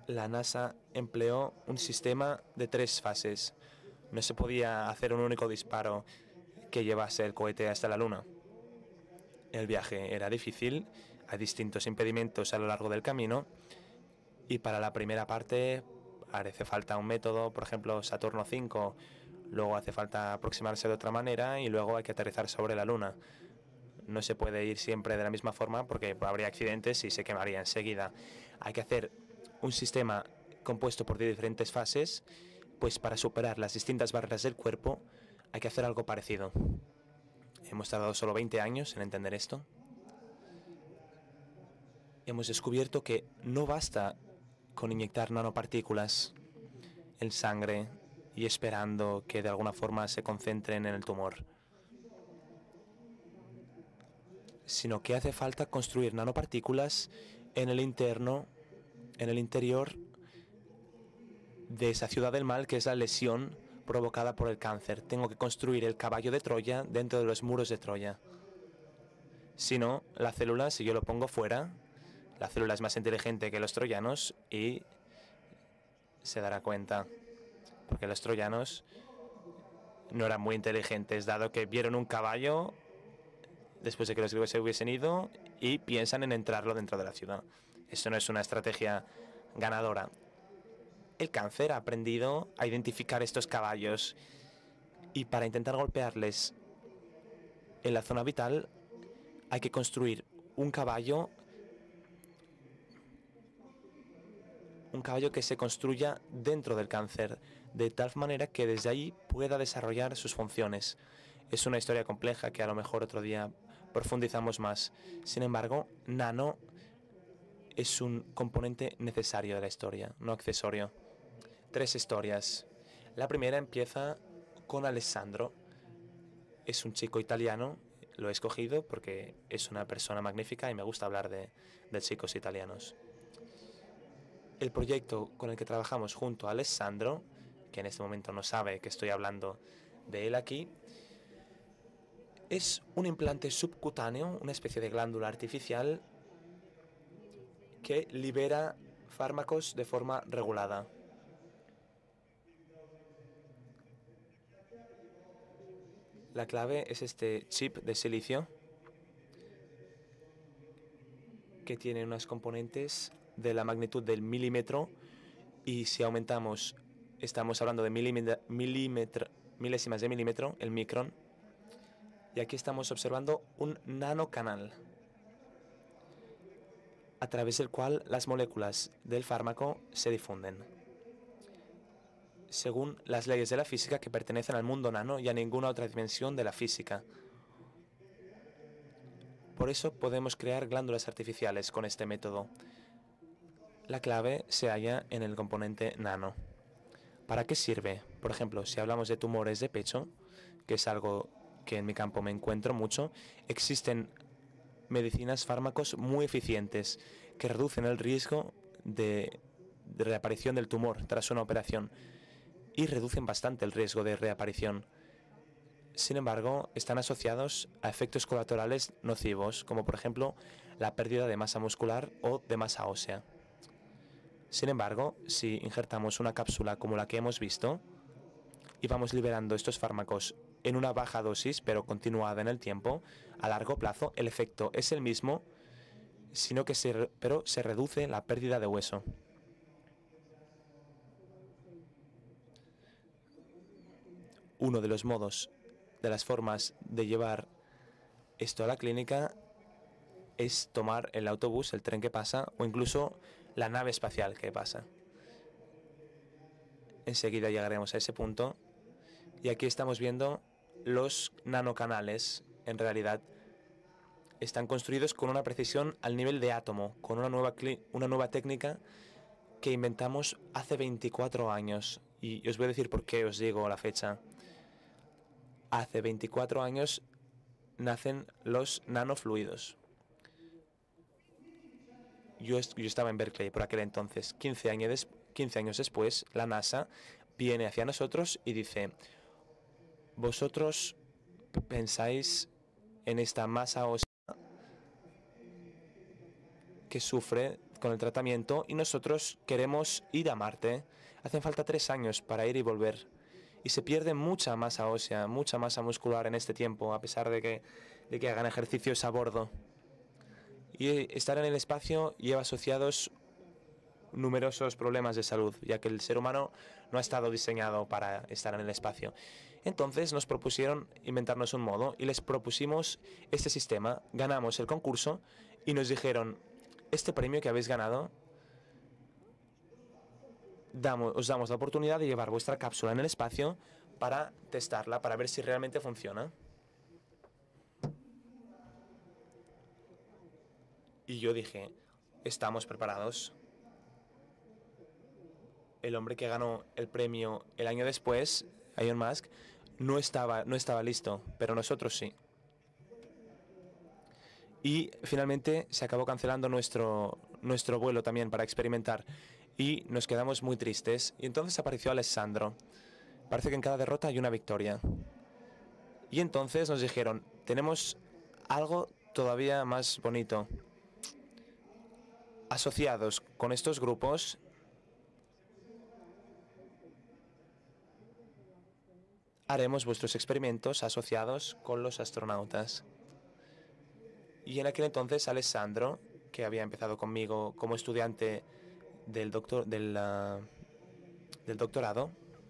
la NASA empleó un sistema de 3 fases. No se podía hacer un único disparo que llevase el cohete hasta la Luna. El viaje era difícil, hay distintos impedimentos a lo largo del camino, y para la primera parte hace falta un método, por ejemplo Saturno 5, luego hace falta aproximarse de otra manera y luego hay que aterrizar sobre la Luna. No se puede ir siempre de la misma forma porque habría accidentes y se quemaría enseguida. Hay que hacer un sistema compuesto por diferentes fases, pues para superar las distintas barreras del cuerpo hay que hacer algo parecido. Hemos tardado solo 20 años en entender esto. Hemos descubierto que no basta con inyectar nanopartículas en sangre y esperando que de alguna forma se concentren en el tumor, sino que hace falta construir nanopartículas en el interior de esa ciudad del mal que es la lesión provocada por el cáncer. Tengo que construir el caballo de Troya dentro de los muros de Troya. Si no, la célula, si yo lo pongo fuera, la célula es más inteligente que los troyanos y se dará cuenta, porque los troyanos no eran muy inteligentes, dado que vieron un caballo después de que los griegos se hubiesen ido y piensan en entrarlo dentro de la ciudad. Eso no es una estrategia ganadora. El cáncer ha aprendido a identificar estos caballos y para intentar golpearles en la zona vital hay que construir un caballo que se construya dentro del cáncer, de tal manera que desde ahí pueda desarrollar sus funciones. Es una historia compleja que a lo mejor otro día profundizamos más. Sin embargo, nano es un componente necesario de la historia, no accesorio. 3 historias. La primera empieza con Alessandro. Es un chico italiano, lo he escogido porque es una persona magnífica y me gusta hablar de chicos italianos. El proyecto con el que trabajamos junto a Alessandro, que en este momento no sabe que estoy hablando de él aquí, es un implante subcutáneo, una especie de glándula artificial que libera fármacos de forma regulada. La clave es este chip de silicio que tiene unas componentes de la magnitud del milímetro y si aumentamos, estamos hablando de milésimas de milímetro, el micrón, y aquí estamos observando un nanocanal a través del cual las moléculas del fármaco se difunden, según las leyes de la física que pertenecen al mundo nano y a ninguna otra dimensión de la física. Por eso podemos crear glándulas artificiales con este método. La clave se halla en el componente nano. ¿Para qué sirve? Por ejemplo, si hablamos de tumores de pecho, que es algo que en mi campo me encuentro mucho, existen medicinas, fármacos muy eficientes que reducen el riesgo de reaparición del tumor tras una operación y reducen bastante el riesgo de reaparición. Sin embargo, están asociados a efectos colaterales nocivos, como por ejemplo la pérdida de masa muscular o de masa ósea. Sin embargo, si injertamos una cápsula como la que hemos visto y vamos liberando estos fármacos en una baja dosis pero continuada en el tiempo, a largo plazo el efecto es el mismo, sino que se reduce la pérdida de hueso. Uno de los modos, de las formas de llevar esto a la clínica es tomar el autobús, el tren que pasa o incluso la nave espacial que pasa. Enseguida llegaremos a ese punto y aquí estamos viendo los nanocanales. En realidad están construidos con una precisión al nivel de átomo, con una nueva técnica que inventamos hace 24 años. Y os voy a decir por qué os digo la fecha. Hace 24 años nacen los nanofluidos. Yo estaba en Berkeley por aquel entonces. 15 años después, la NASA viene hacia nosotros y dice: vosotros pensáis en esta masa ósea que sufre con el tratamiento y nosotros queremos ir a Marte. Hacen falta 3 años para ir y volver. Y se pierde mucha masa ósea, mucha masa muscular en este tiempo, a pesar de que hagan ejercicios a bordo. Y estar en el espacio lleva asociados numerosos problemas de salud, ya que el ser humano no ha estado diseñado para estar en el espacio. Entonces nos propusieron inventarnos un modo y les propusimos este sistema. Ganamos el concurso y nos dijeron: este premio que habéis ganado, os damos la oportunidad de llevar vuestra cápsula en el espacio para testarla, para ver si realmente funciona. Y yo dije: estamos preparados. El hombre que ganó el premio el año después, Elon Musk, no estaba listo, pero nosotros sí. Y finalmente se acabó cancelando nuestro vuelo también para experimentar y nos quedamos muy tristes. Y entonces apareció Alessandro. Parece que en cada derrota hay una victoria. Y entonces nos dijeron: tenemos algo todavía más bonito. Asociados con estos grupos, haremos vuestros experimentos asociados con los astronautas. Y en aquel entonces Alessandro, que había empezado conmigo como estudiante del doctorado,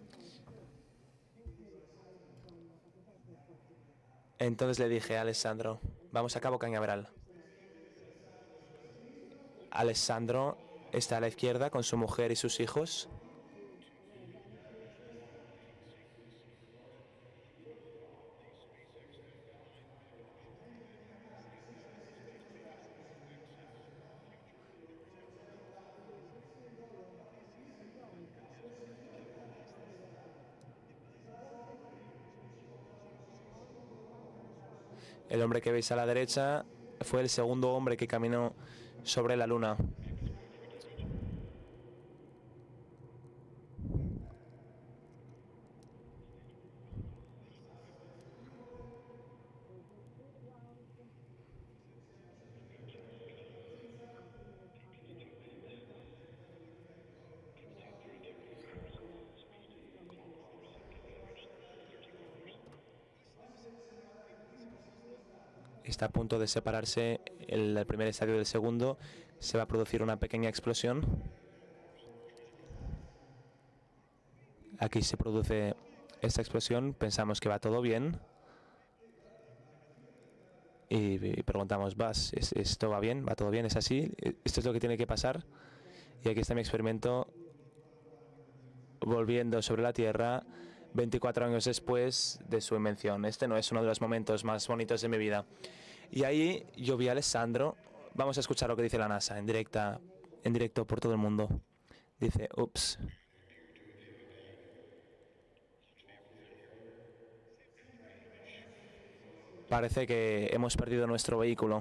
entonces le dije a Alessandro: vamos a Cabo Cañaveral. Alessandro está a la izquierda con su mujer y sus hijos. El hombre que veis a la derecha fue el segundo hombre que caminó sobre la Luna. Está a punto de separarse el primer estadio del segundo. Se va a producir una pequeña explosión. Aquí se produce esta explosión. Pensamos que va todo bien. Y preguntamos: ¿esto va bien? ¿Va todo bien? ¿Es así? ¿Esto es lo que tiene que pasar? Y aquí está mi experimento volviendo sobre la Tierra 24 años después de su invención. Este no es uno de los momentos más bonitos de mi vida. Y ahí yo vi a Alessandro. Vamos a escuchar lo que dice la NASA en directo por todo el mundo. Dice: ups. Parece que hemos perdido nuestro vehículo.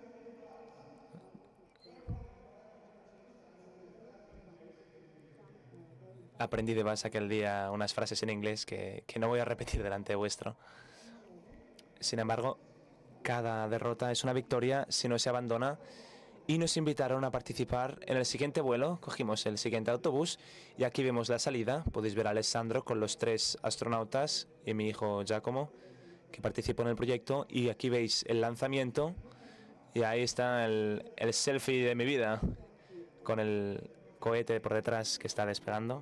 Aprendí de base aquel día unas frases en inglés que no voy a repetir delante vuestro. Sin embargo, cada derrota es una victoria si no se abandona, y nos invitaron a participar en el siguiente vuelo. Cogimos el siguiente autobús y aquí vemos la salida. Podéis ver a Alessandro con los 3 astronautas y mi hijo Giacomo, que participó en el proyecto, y aquí veis el lanzamiento y ahí está el selfie de mi vida con el cohete por detrás que está despegando.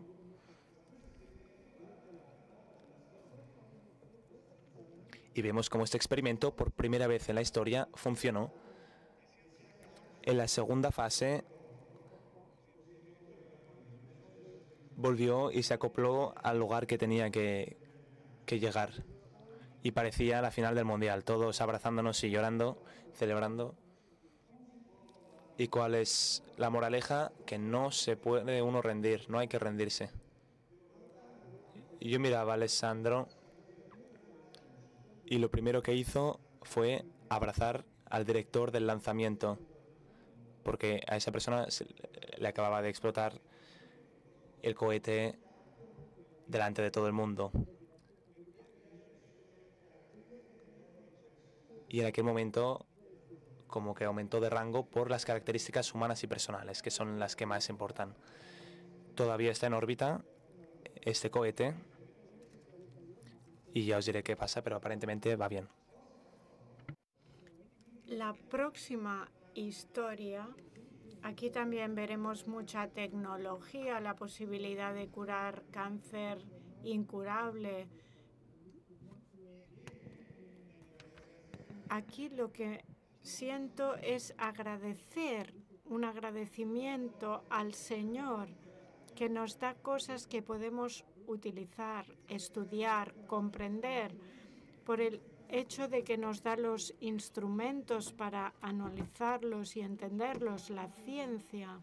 Y vemos cómo este experimento, por primera vez en la historia, funcionó. En la segunda fase volvió y se acopló al lugar que tenía que llegar. Y parecía la final del Mundial, todos abrazándonos y llorando, celebrando. ¿Y cuál es la moraleja? Que no se puede uno rendir, no hay que rendirse. Y yo miraba a Alessandro y lo primero que hizo fue abrazar al director del lanzamiento, porque a esa persona le acababa de explotar el cohete delante de todo el mundo. Y en aquel momento como que aumentó de rango por las características humanas y personales, que son las que más importan. Todavía está en órbita este cohete y ya os diré qué pasa, pero aparentemente va bien. La próxima historia, aquí también veremos mucha tecnología, la posibilidad de curar cáncer incurable. Aquí lo que siento es un agradecimiento al Señor que nos da cosas que podemos utilizar, estudiar, comprender, por el hecho de que nos da los instrumentos para analizarlos y entenderlos, la ciencia,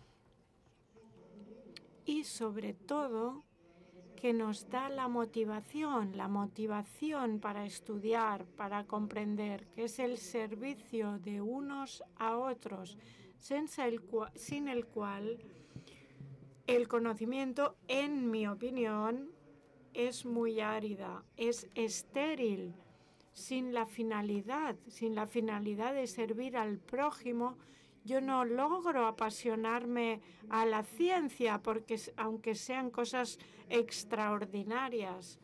y sobre todo que nos da la motivación para estudiar, para comprender, que es el servicio de unos a otros, sin el cual el conocimiento, en mi opinión, es muy árida, es estéril, sin la finalidad de servir al prójimo. Yo no logro apasionarme a la ciencia, porque aunque sean cosas extraordinarias,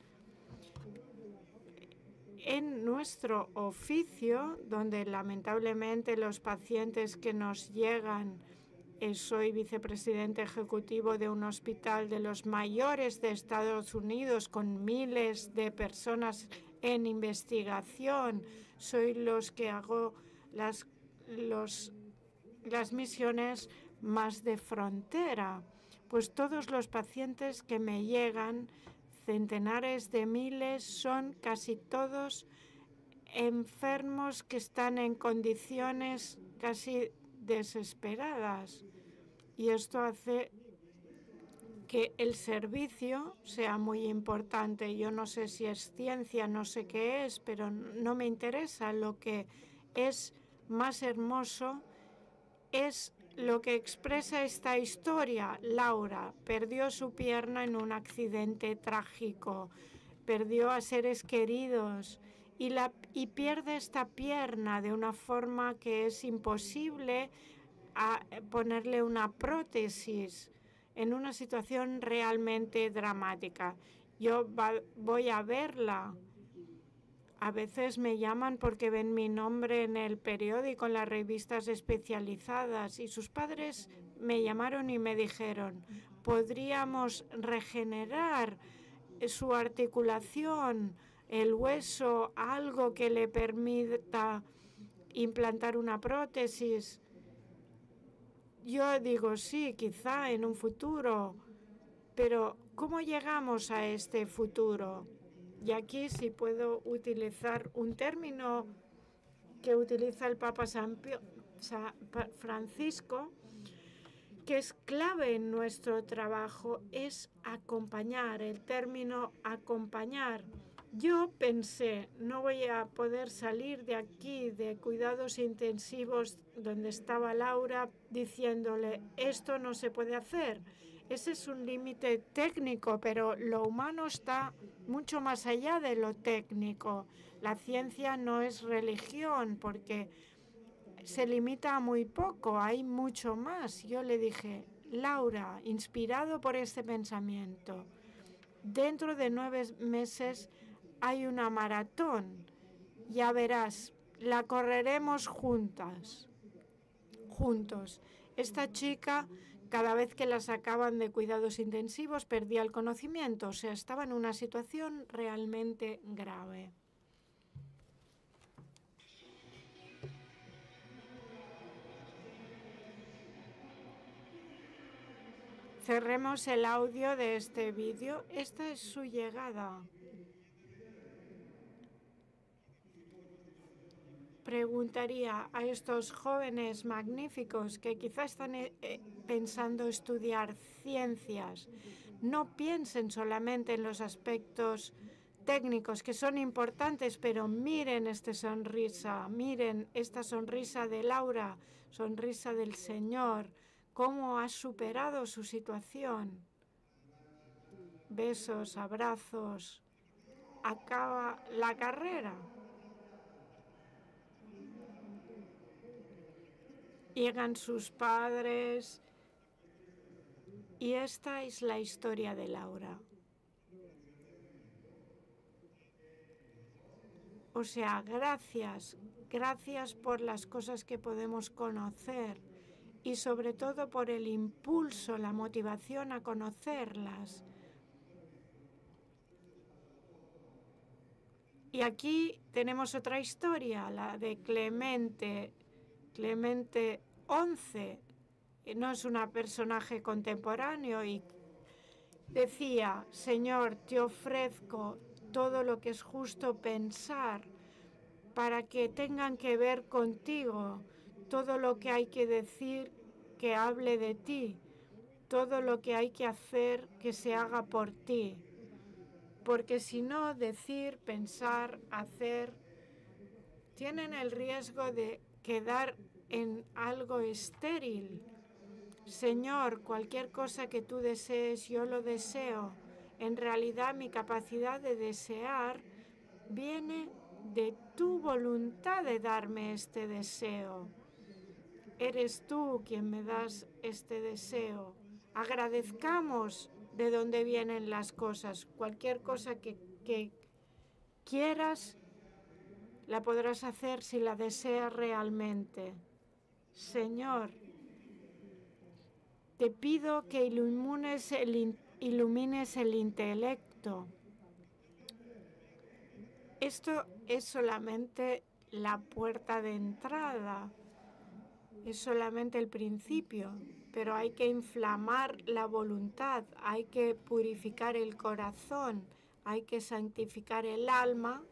en nuestro oficio, donde lamentablemente los pacientes que nos llegan, soy vicepresidente ejecutivo de un hospital de los mayores de Estados Unidos con miles de personas en investigación. Soy los que hago las misiones más de frontera. Pues todos los pacientes que me llegan, centenares de miles, son casi todos enfermos que están en condiciones casi desesperadas. Y esto hace que el servicio sea muy importante. Yo no sé si es ciencia, no sé qué es, pero no me interesa. Lo que es más hermoso es lo que expresa esta historia. Laura perdió su pierna en un accidente trágico, perdió a seres queridos y pierde esta pierna de una forma que es imposible ponerle una prótesis en una situación realmente dramática. Yo voy a verla. A veces me llaman porque ven mi nombre en el periódico, en las revistas especializadas, y sus padres me llamaron y me dijeron, podríamos regenerar su articulación, el hueso, algo que le permita implantar una prótesis. Yo digo, sí, quizá en un futuro, pero ¿cómo llegamos a este futuro? Y aquí sí puedo utilizar un término que utiliza el Papa Francisco, que es clave en nuestro trabajo, es acompañar, el término acompañar. Yo pensé, no voy a poder salir de aquí, de cuidados intensivos, donde estaba Laura, diciéndole, esto no se puede hacer. Ese es un límite técnico, pero lo humano está mucho más allá de lo técnico. La ciencia no es religión, porque se limita a muy poco, hay mucho más. Yo le dije, Laura, inspirado por este pensamiento, dentro de 9 meses hay una maratón, ya verás, la correremos juntos. Esta chica, cada vez que la sacaban de cuidados intensivos, perdía el conocimiento, o sea, estaba en una situación realmente grave. Cerremos el audio de este vídeo. Esta es su llegada. Preguntaría a estos jóvenes magníficos que quizás están pensando estudiar ciencias, no piensen solamente en los aspectos técnicos que son importantes, pero miren esta sonrisa, miren esta sonrisa de Laura, sonrisa del Señor, cómo ha superado su situación. Besos, abrazos, acaba la carrera. llegan sus padres. Y esta es la historia de Laura. O sea, gracias por las cosas que podemos conocer y sobre todo por el impulso, la motivación a conocerlas. Y aquí tenemos otra historia, la de Clemente. Clemente XI no es un personaje contemporáneo y decía: Señor, te ofrezco todo lo que es justo pensar para que tengan que ver contigo, todo lo que hay que decir que hable de ti, todo lo que hay que hacer que se haga por ti. Porque si no, decir, pensar, hacer, tienen el riesgo de quedar en algo estéril. Señor, cualquier cosa que tú desees, yo lo deseo. En realidad, mi capacidad de desear viene de tu voluntad de darme este deseo. Eres tú quien me das este deseo. Agradezcamos de dónde vienen las cosas. Cualquier cosa que quieras, la podrás hacer si la deseas realmente. Señor, te pido que ilumines el intelecto. Esto es solamente la puerta de entrada, es solamente el principio, pero hay que inflamar la voluntad, hay que purificar el corazón, hay que santificar el alma.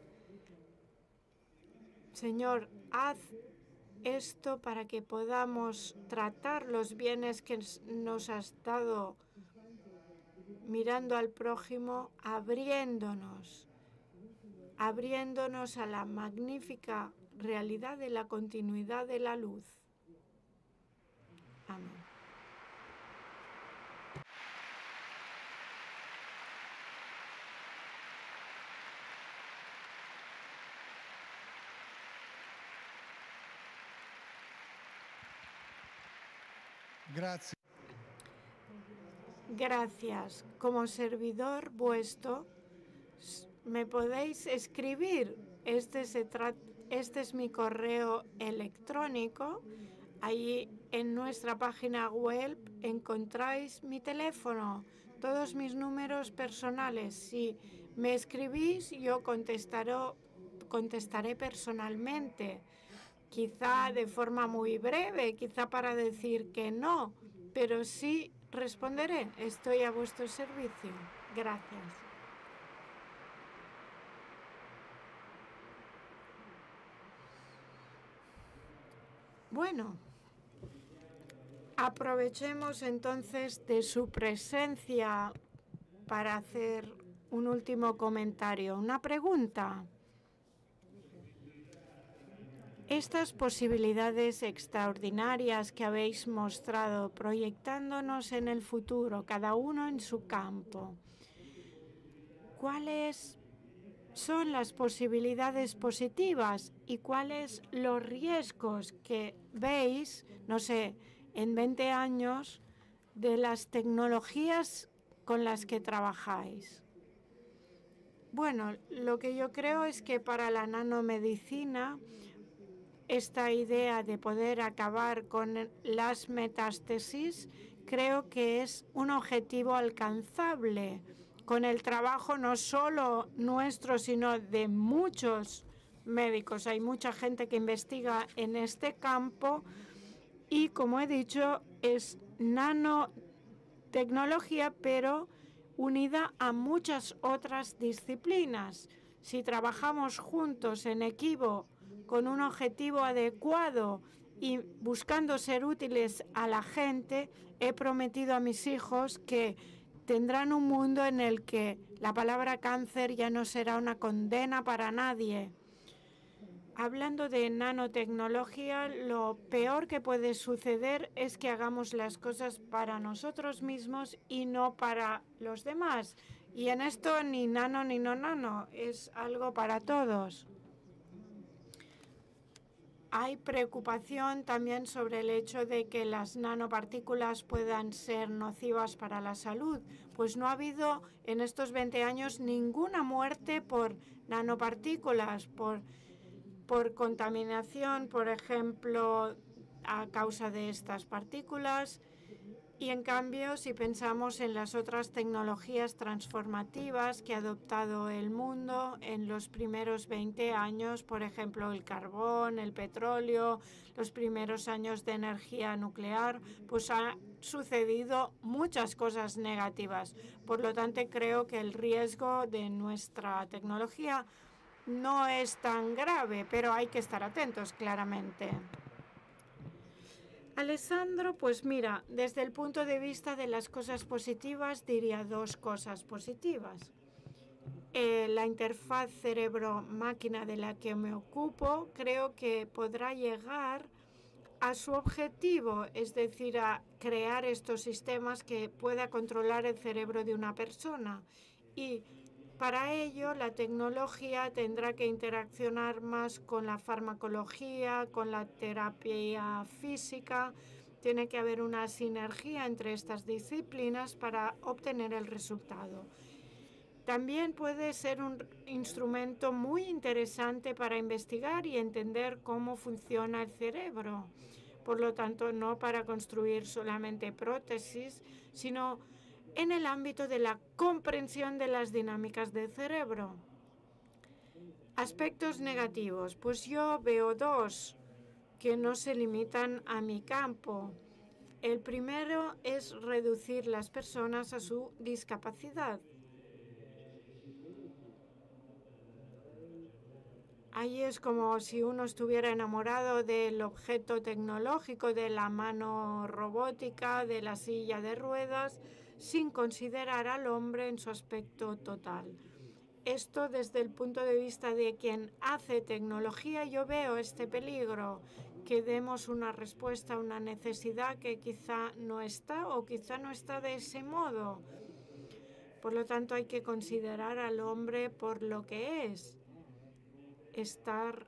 Señor, haz esto para que podamos tratar los bienes que nos has dado, mirando al prójimo, abriéndonos a la magnífica realidad de la continuidad de la luz. Amén. Gracias. Gracias. Como servidor vuestro, me podéis escribir. Este es mi correo electrónico. Allí en nuestra página web encontráis mi teléfono, todos mis números personales. Si me escribís, yo contestaré personalmente. Quizá de forma muy breve, quizá para decir que no, pero sí responderé. Estoy a vuestro servicio. Gracias. Bueno, aprovechemos entonces de su presencia para hacer un último comentario, una pregunta. Estas posibilidades extraordinarias que habéis mostrado, proyectándonos en el futuro, cada uno en su campo, ¿cuáles son las posibilidades positivas y cuáles los riesgos que veis, no sé, en 20 años de las tecnologías con las que trabajáis? Bueno, lo que yo creo es que para la nanomedicina, esta idea de poder acabar con las metástasis, creo que es un objetivo alcanzable con el trabajo no solo nuestro, sino de muchos médicos. Hay mucha gente que investiga en este campo y, como he dicho, es nanotecnología, pero unida a muchas otras disciplinas. Si trabajamos juntos en equipo con un objetivo adecuado y buscando ser útiles a la gente, he prometido a mis hijos que tendrán un mundo en el que la palabra cáncer ya no será una condena para nadie. Hablando de nanotecnología, lo peor que puede suceder es que hagamos las cosas para nosotros mismos y no para los demás. Y en esto ni nano ni no nano, es algo para todos. hay preocupación también sobre el hecho de que las nanopartículas puedan ser nocivas para la salud, pues no ha habido en estos 20 años ninguna muerte por nanopartículas, por contaminación, por ejemplo, a causa de estas partículas. Y en cambio, si pensamos en las otras tecnologías transformativas que ha adoptado el mundo en los primeros 20 años, por ejemplo, el carbón, el petróleo, los primeros años de energía nuclear, pues ha sucedido muchas cosas negativas. Por lo tanto, creo que el riesgo de nuestra tecnología no es tan grave, pero hay que estar atentos, claramente. Alessandro, pues mira, desde el punto de vista de las cosas positivas, diría dos cosas positivas. La interfaz cerebro-máquina de la que me ocupo creo que podrá llegar a su objetivo, es decir, a crear estos sistemas que pueda controlar el cerebro de una persona. Y para ello, la tecnología tendrá que interaccionar más con la farmacología, con la terapia física. Tiene que haber una sinergia entre estas disciplinas para obtener el resultado. También puede ser un instrumento muy interesante para investigar y entender cómo funciona el cerebro. Por lo tanto, no para construir solamente prótesis, sino en el ámbito de la comprensión de las dinámicas del cerebro. Aspectos negativos, pues yo veo dos que no se limitan a mi campo. El primero es reducir las personas a su discapacidad. Ahí es como si uno estuviera enamorado del objeto tecnológico, de la mano robótica, de la silla de ruedas, sin considerar al hombre en su aspecto total. Esto desde el punto de vista de quien hace tecnología, yo veo este peligro, que demos una respuesta a una necesidad que quizá no está o quizá no está de ese modo. Por lo tanto, hay que considerar al hombre por lo que es. Estar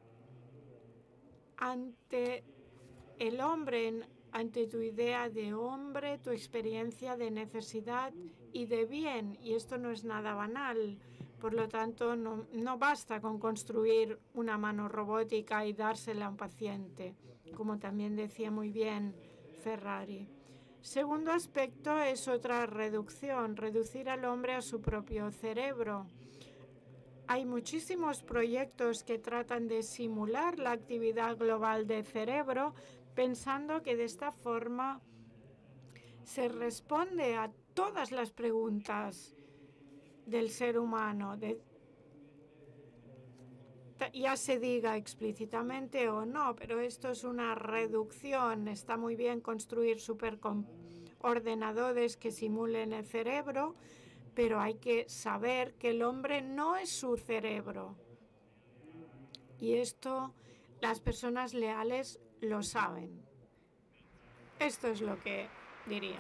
ante el hombre, ante tu idea de hombre, tu experiencia de necesidad y de bien. Y esto no es nada banal. Por lo tanto, no basta con construir una mano robótica y dársela a un paciente, como también decía muy bien Ferrari. Segundo aspecto es otra reducción, reducir al hombre a su propio cerebro. Hay muchísimos proyectos que tratan de simular la actividad global del cerebro, pensando que de esta forma se responde a todas las preguntas del ser humano, ya se diga explícitamente o no, pero esto es una reducción. Está muy bien construir superordenadores que simulen el cerebro, pero hay que saber que el hombre no es su cerebro. Y esto las personas leales lo saben. Esto es lo que diría.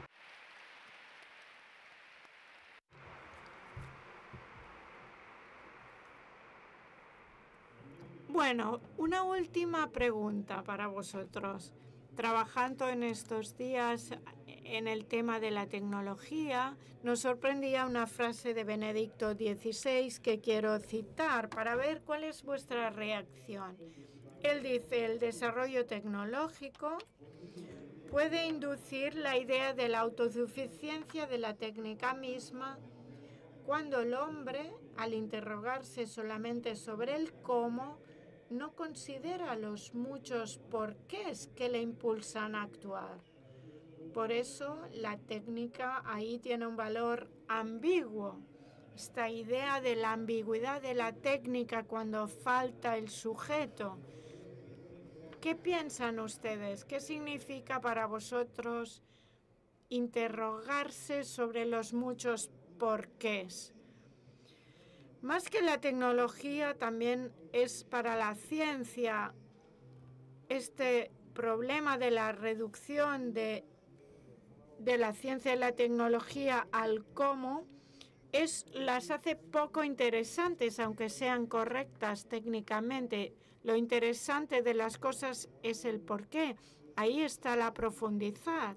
Bueno, una última pregunta para vosotros. Trabajando en estos días en el tema de la tecnología, nos sorprendía una frase de Benedicto XVI que quiero citar para ver cuál es vuestra reacción. Él dice, el desarrollo tecnológico puede inducir la idea de la autosuficiencia de la técnica misma cuando el hombre, al interrogarse solamente sobre el cómo, no considera los muchos porqués que le impulsan a actuar. Por eso la técnica ahí tiene un valor ambiguo. Esta idea de la ambigüedad de la técnica cuando falta el sujeto. ¿Qué piensan ustedes? ¿Qué significa para vosotros interrogarse sobre los muchos porqués? Más que la tecnología, también es para la ciencia este problema de la reducción de la ciencia y la tecnología al cómo, las hace poco interesantes, aunque sean correctas técnicamente. Lo interesante de las cosas es el porqué. Ahí está la profundidad,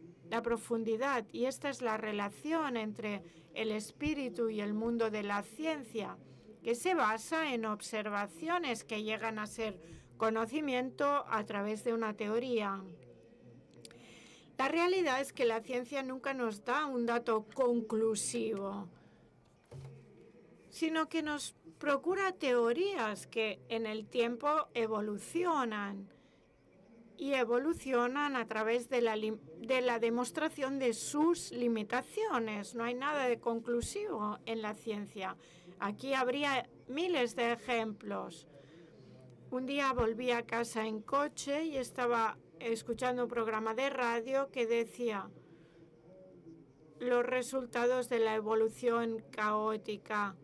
y esta es la relación entre el espíritu y el mundo de la ciencia, que se basa en observaciones que llegan a ser conocimiento a través de una teoría. La realidad es que la ciencia nunca nos da un dato conclusivo, sino que nos procura teorías que en el tiempo evolucionan y evolucionan a través de la demostración de sus limitaciones. No hay nada de conclusivo en la ciencia. Aquí habría miles de ejemplos. Un día volví a casa en coche y estaba escuchando un programa de radio que decía los resultados de la evolución caótica.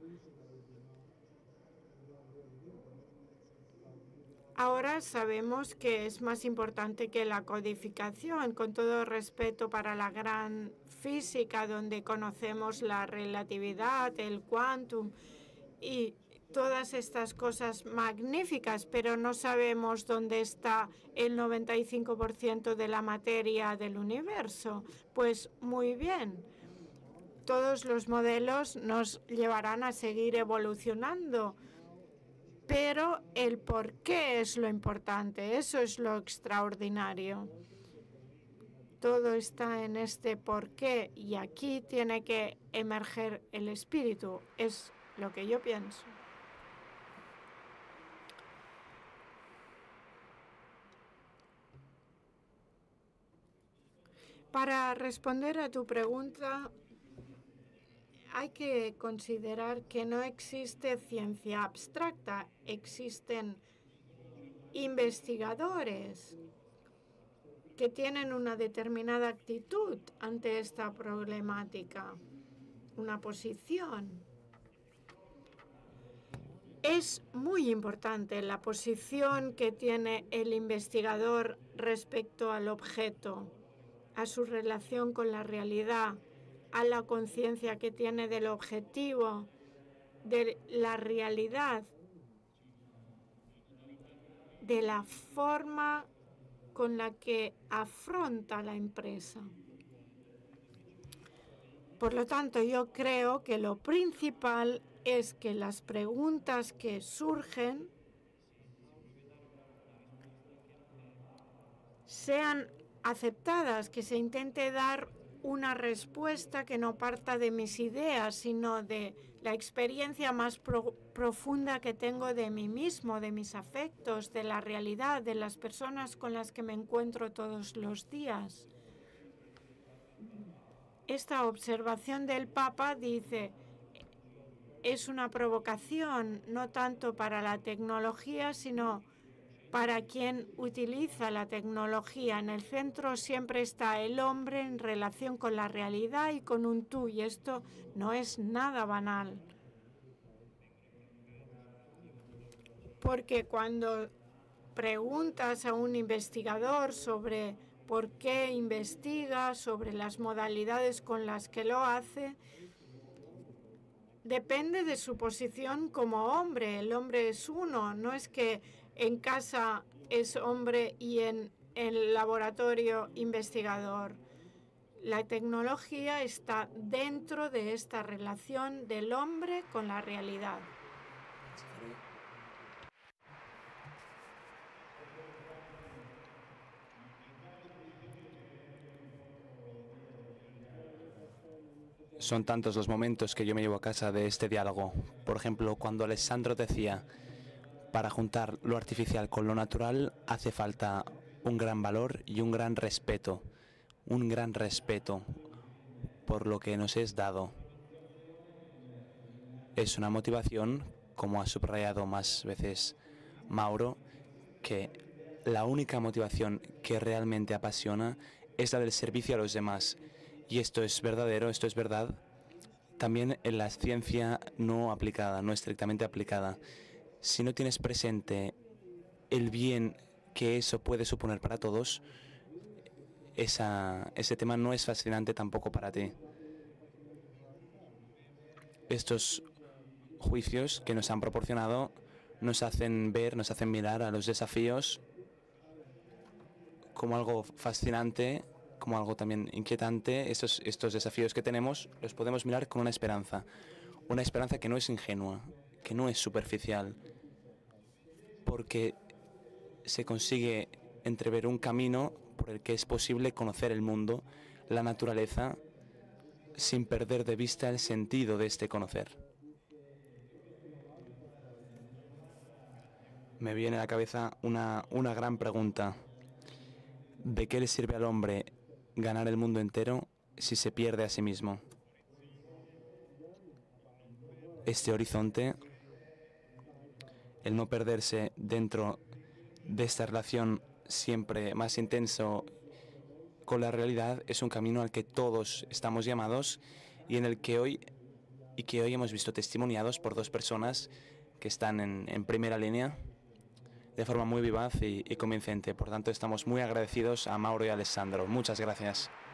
Ahora sabemos que es más importante que la codificación, con todo respeto para la gran física, donde conocemos la relatividad, el quantum y todas estas cosas magníficas, pero no sabemos dónde está el 95% de la materia del universo. Pues muy bien, todos los modelos nos llevarán a seguir evolucionando, pero el por qué es lo importante, eso es lo extraordinario. Todo está en este por qué y aquí tiene que emerger el espíritu, es lo que yo pienso. Para responder a tu pregunta, hay que considerar que no existe ciencia abstracta, existen investigadores que tienen una determinada actitud ante esta problemática, una posición. Es muy importante la posición que tiene el investigador respecto al objeto, a su relación con la realidad, a la conciencia que tiene del objetivo, de la realidad, de la forma con la que afronta la empresa. Por lo tanto, yo creo que lo principal es que las preguntas que surgen sean aceptadas, que se intente dar una respuesta que no parta de mis ideas, sino de la experiencia más profunda que tengo de mí mismo, de mis afectos, de la realidad, de las personas con las que me encuentro todos los días. Esta observación del Papa dice, es una provocación no tanto para la tecnología, sino para quien utiliza la tecnología. En el centro siempre está el hombre en relación con la realidad y con un tú, y esto no es nada banal. Porque cuando preguntas a un investigador sobre por qué investiga, sobre las modalidades con las que lo hace, depende de su posición como hombre. El hombre es uno, no es que en casa es hombre y en el laboratorio investigador. La tecnología está dentro de esta relación del hombre con la realidad. Son tantos los momentos que yo me llevo a casa de este diálogo. Por ejemplo, cuando Alessandro decía, para juntar lo artificial con lo natural hace falta un gran valor y un gran respeto por lo que nos es dado. Es una motivación, como ha subrayado más veces Mauro, que la única motivación que realmente apasiona es la del servicio a los demás. Y esto es verdadero, esto es verdad, también en la ciencia no aplicada, no estrictamente aplicada. Si no tienes presente el bien que eso puede suponer para todos, ese tema no es fascinante tampoco para ti. Estos juicios que nos han proporcionado nos hacen ver, nos hacen mirar a los desafíos como algo fascinante, como algo también inquietante. Estos desafíos que tenemos los podemos mirar con una esperanza que no es ingenua, que no es superficial, porque se consigue entrever un camino por el que es posible conocer el mundo, la naturaleza, sin perder de vista el sentido de este conocer. Me viene a la cabeza una gran pregunta. ¿De qué le sirve al hombre ganar el mundo entero si se pierde a sí mismo? Este horizonte, el no perderse dentro de esta relación siempre más intenso con la realidad, es un camino al que todos estamos llamados y en el que hoy hemos visto testimoniados por dos personas que están en primera línea de forma muy vivaz y convincente. Por tanto, estamos muy agradecidos a Mauro y a Alessandro. Muchas gracias.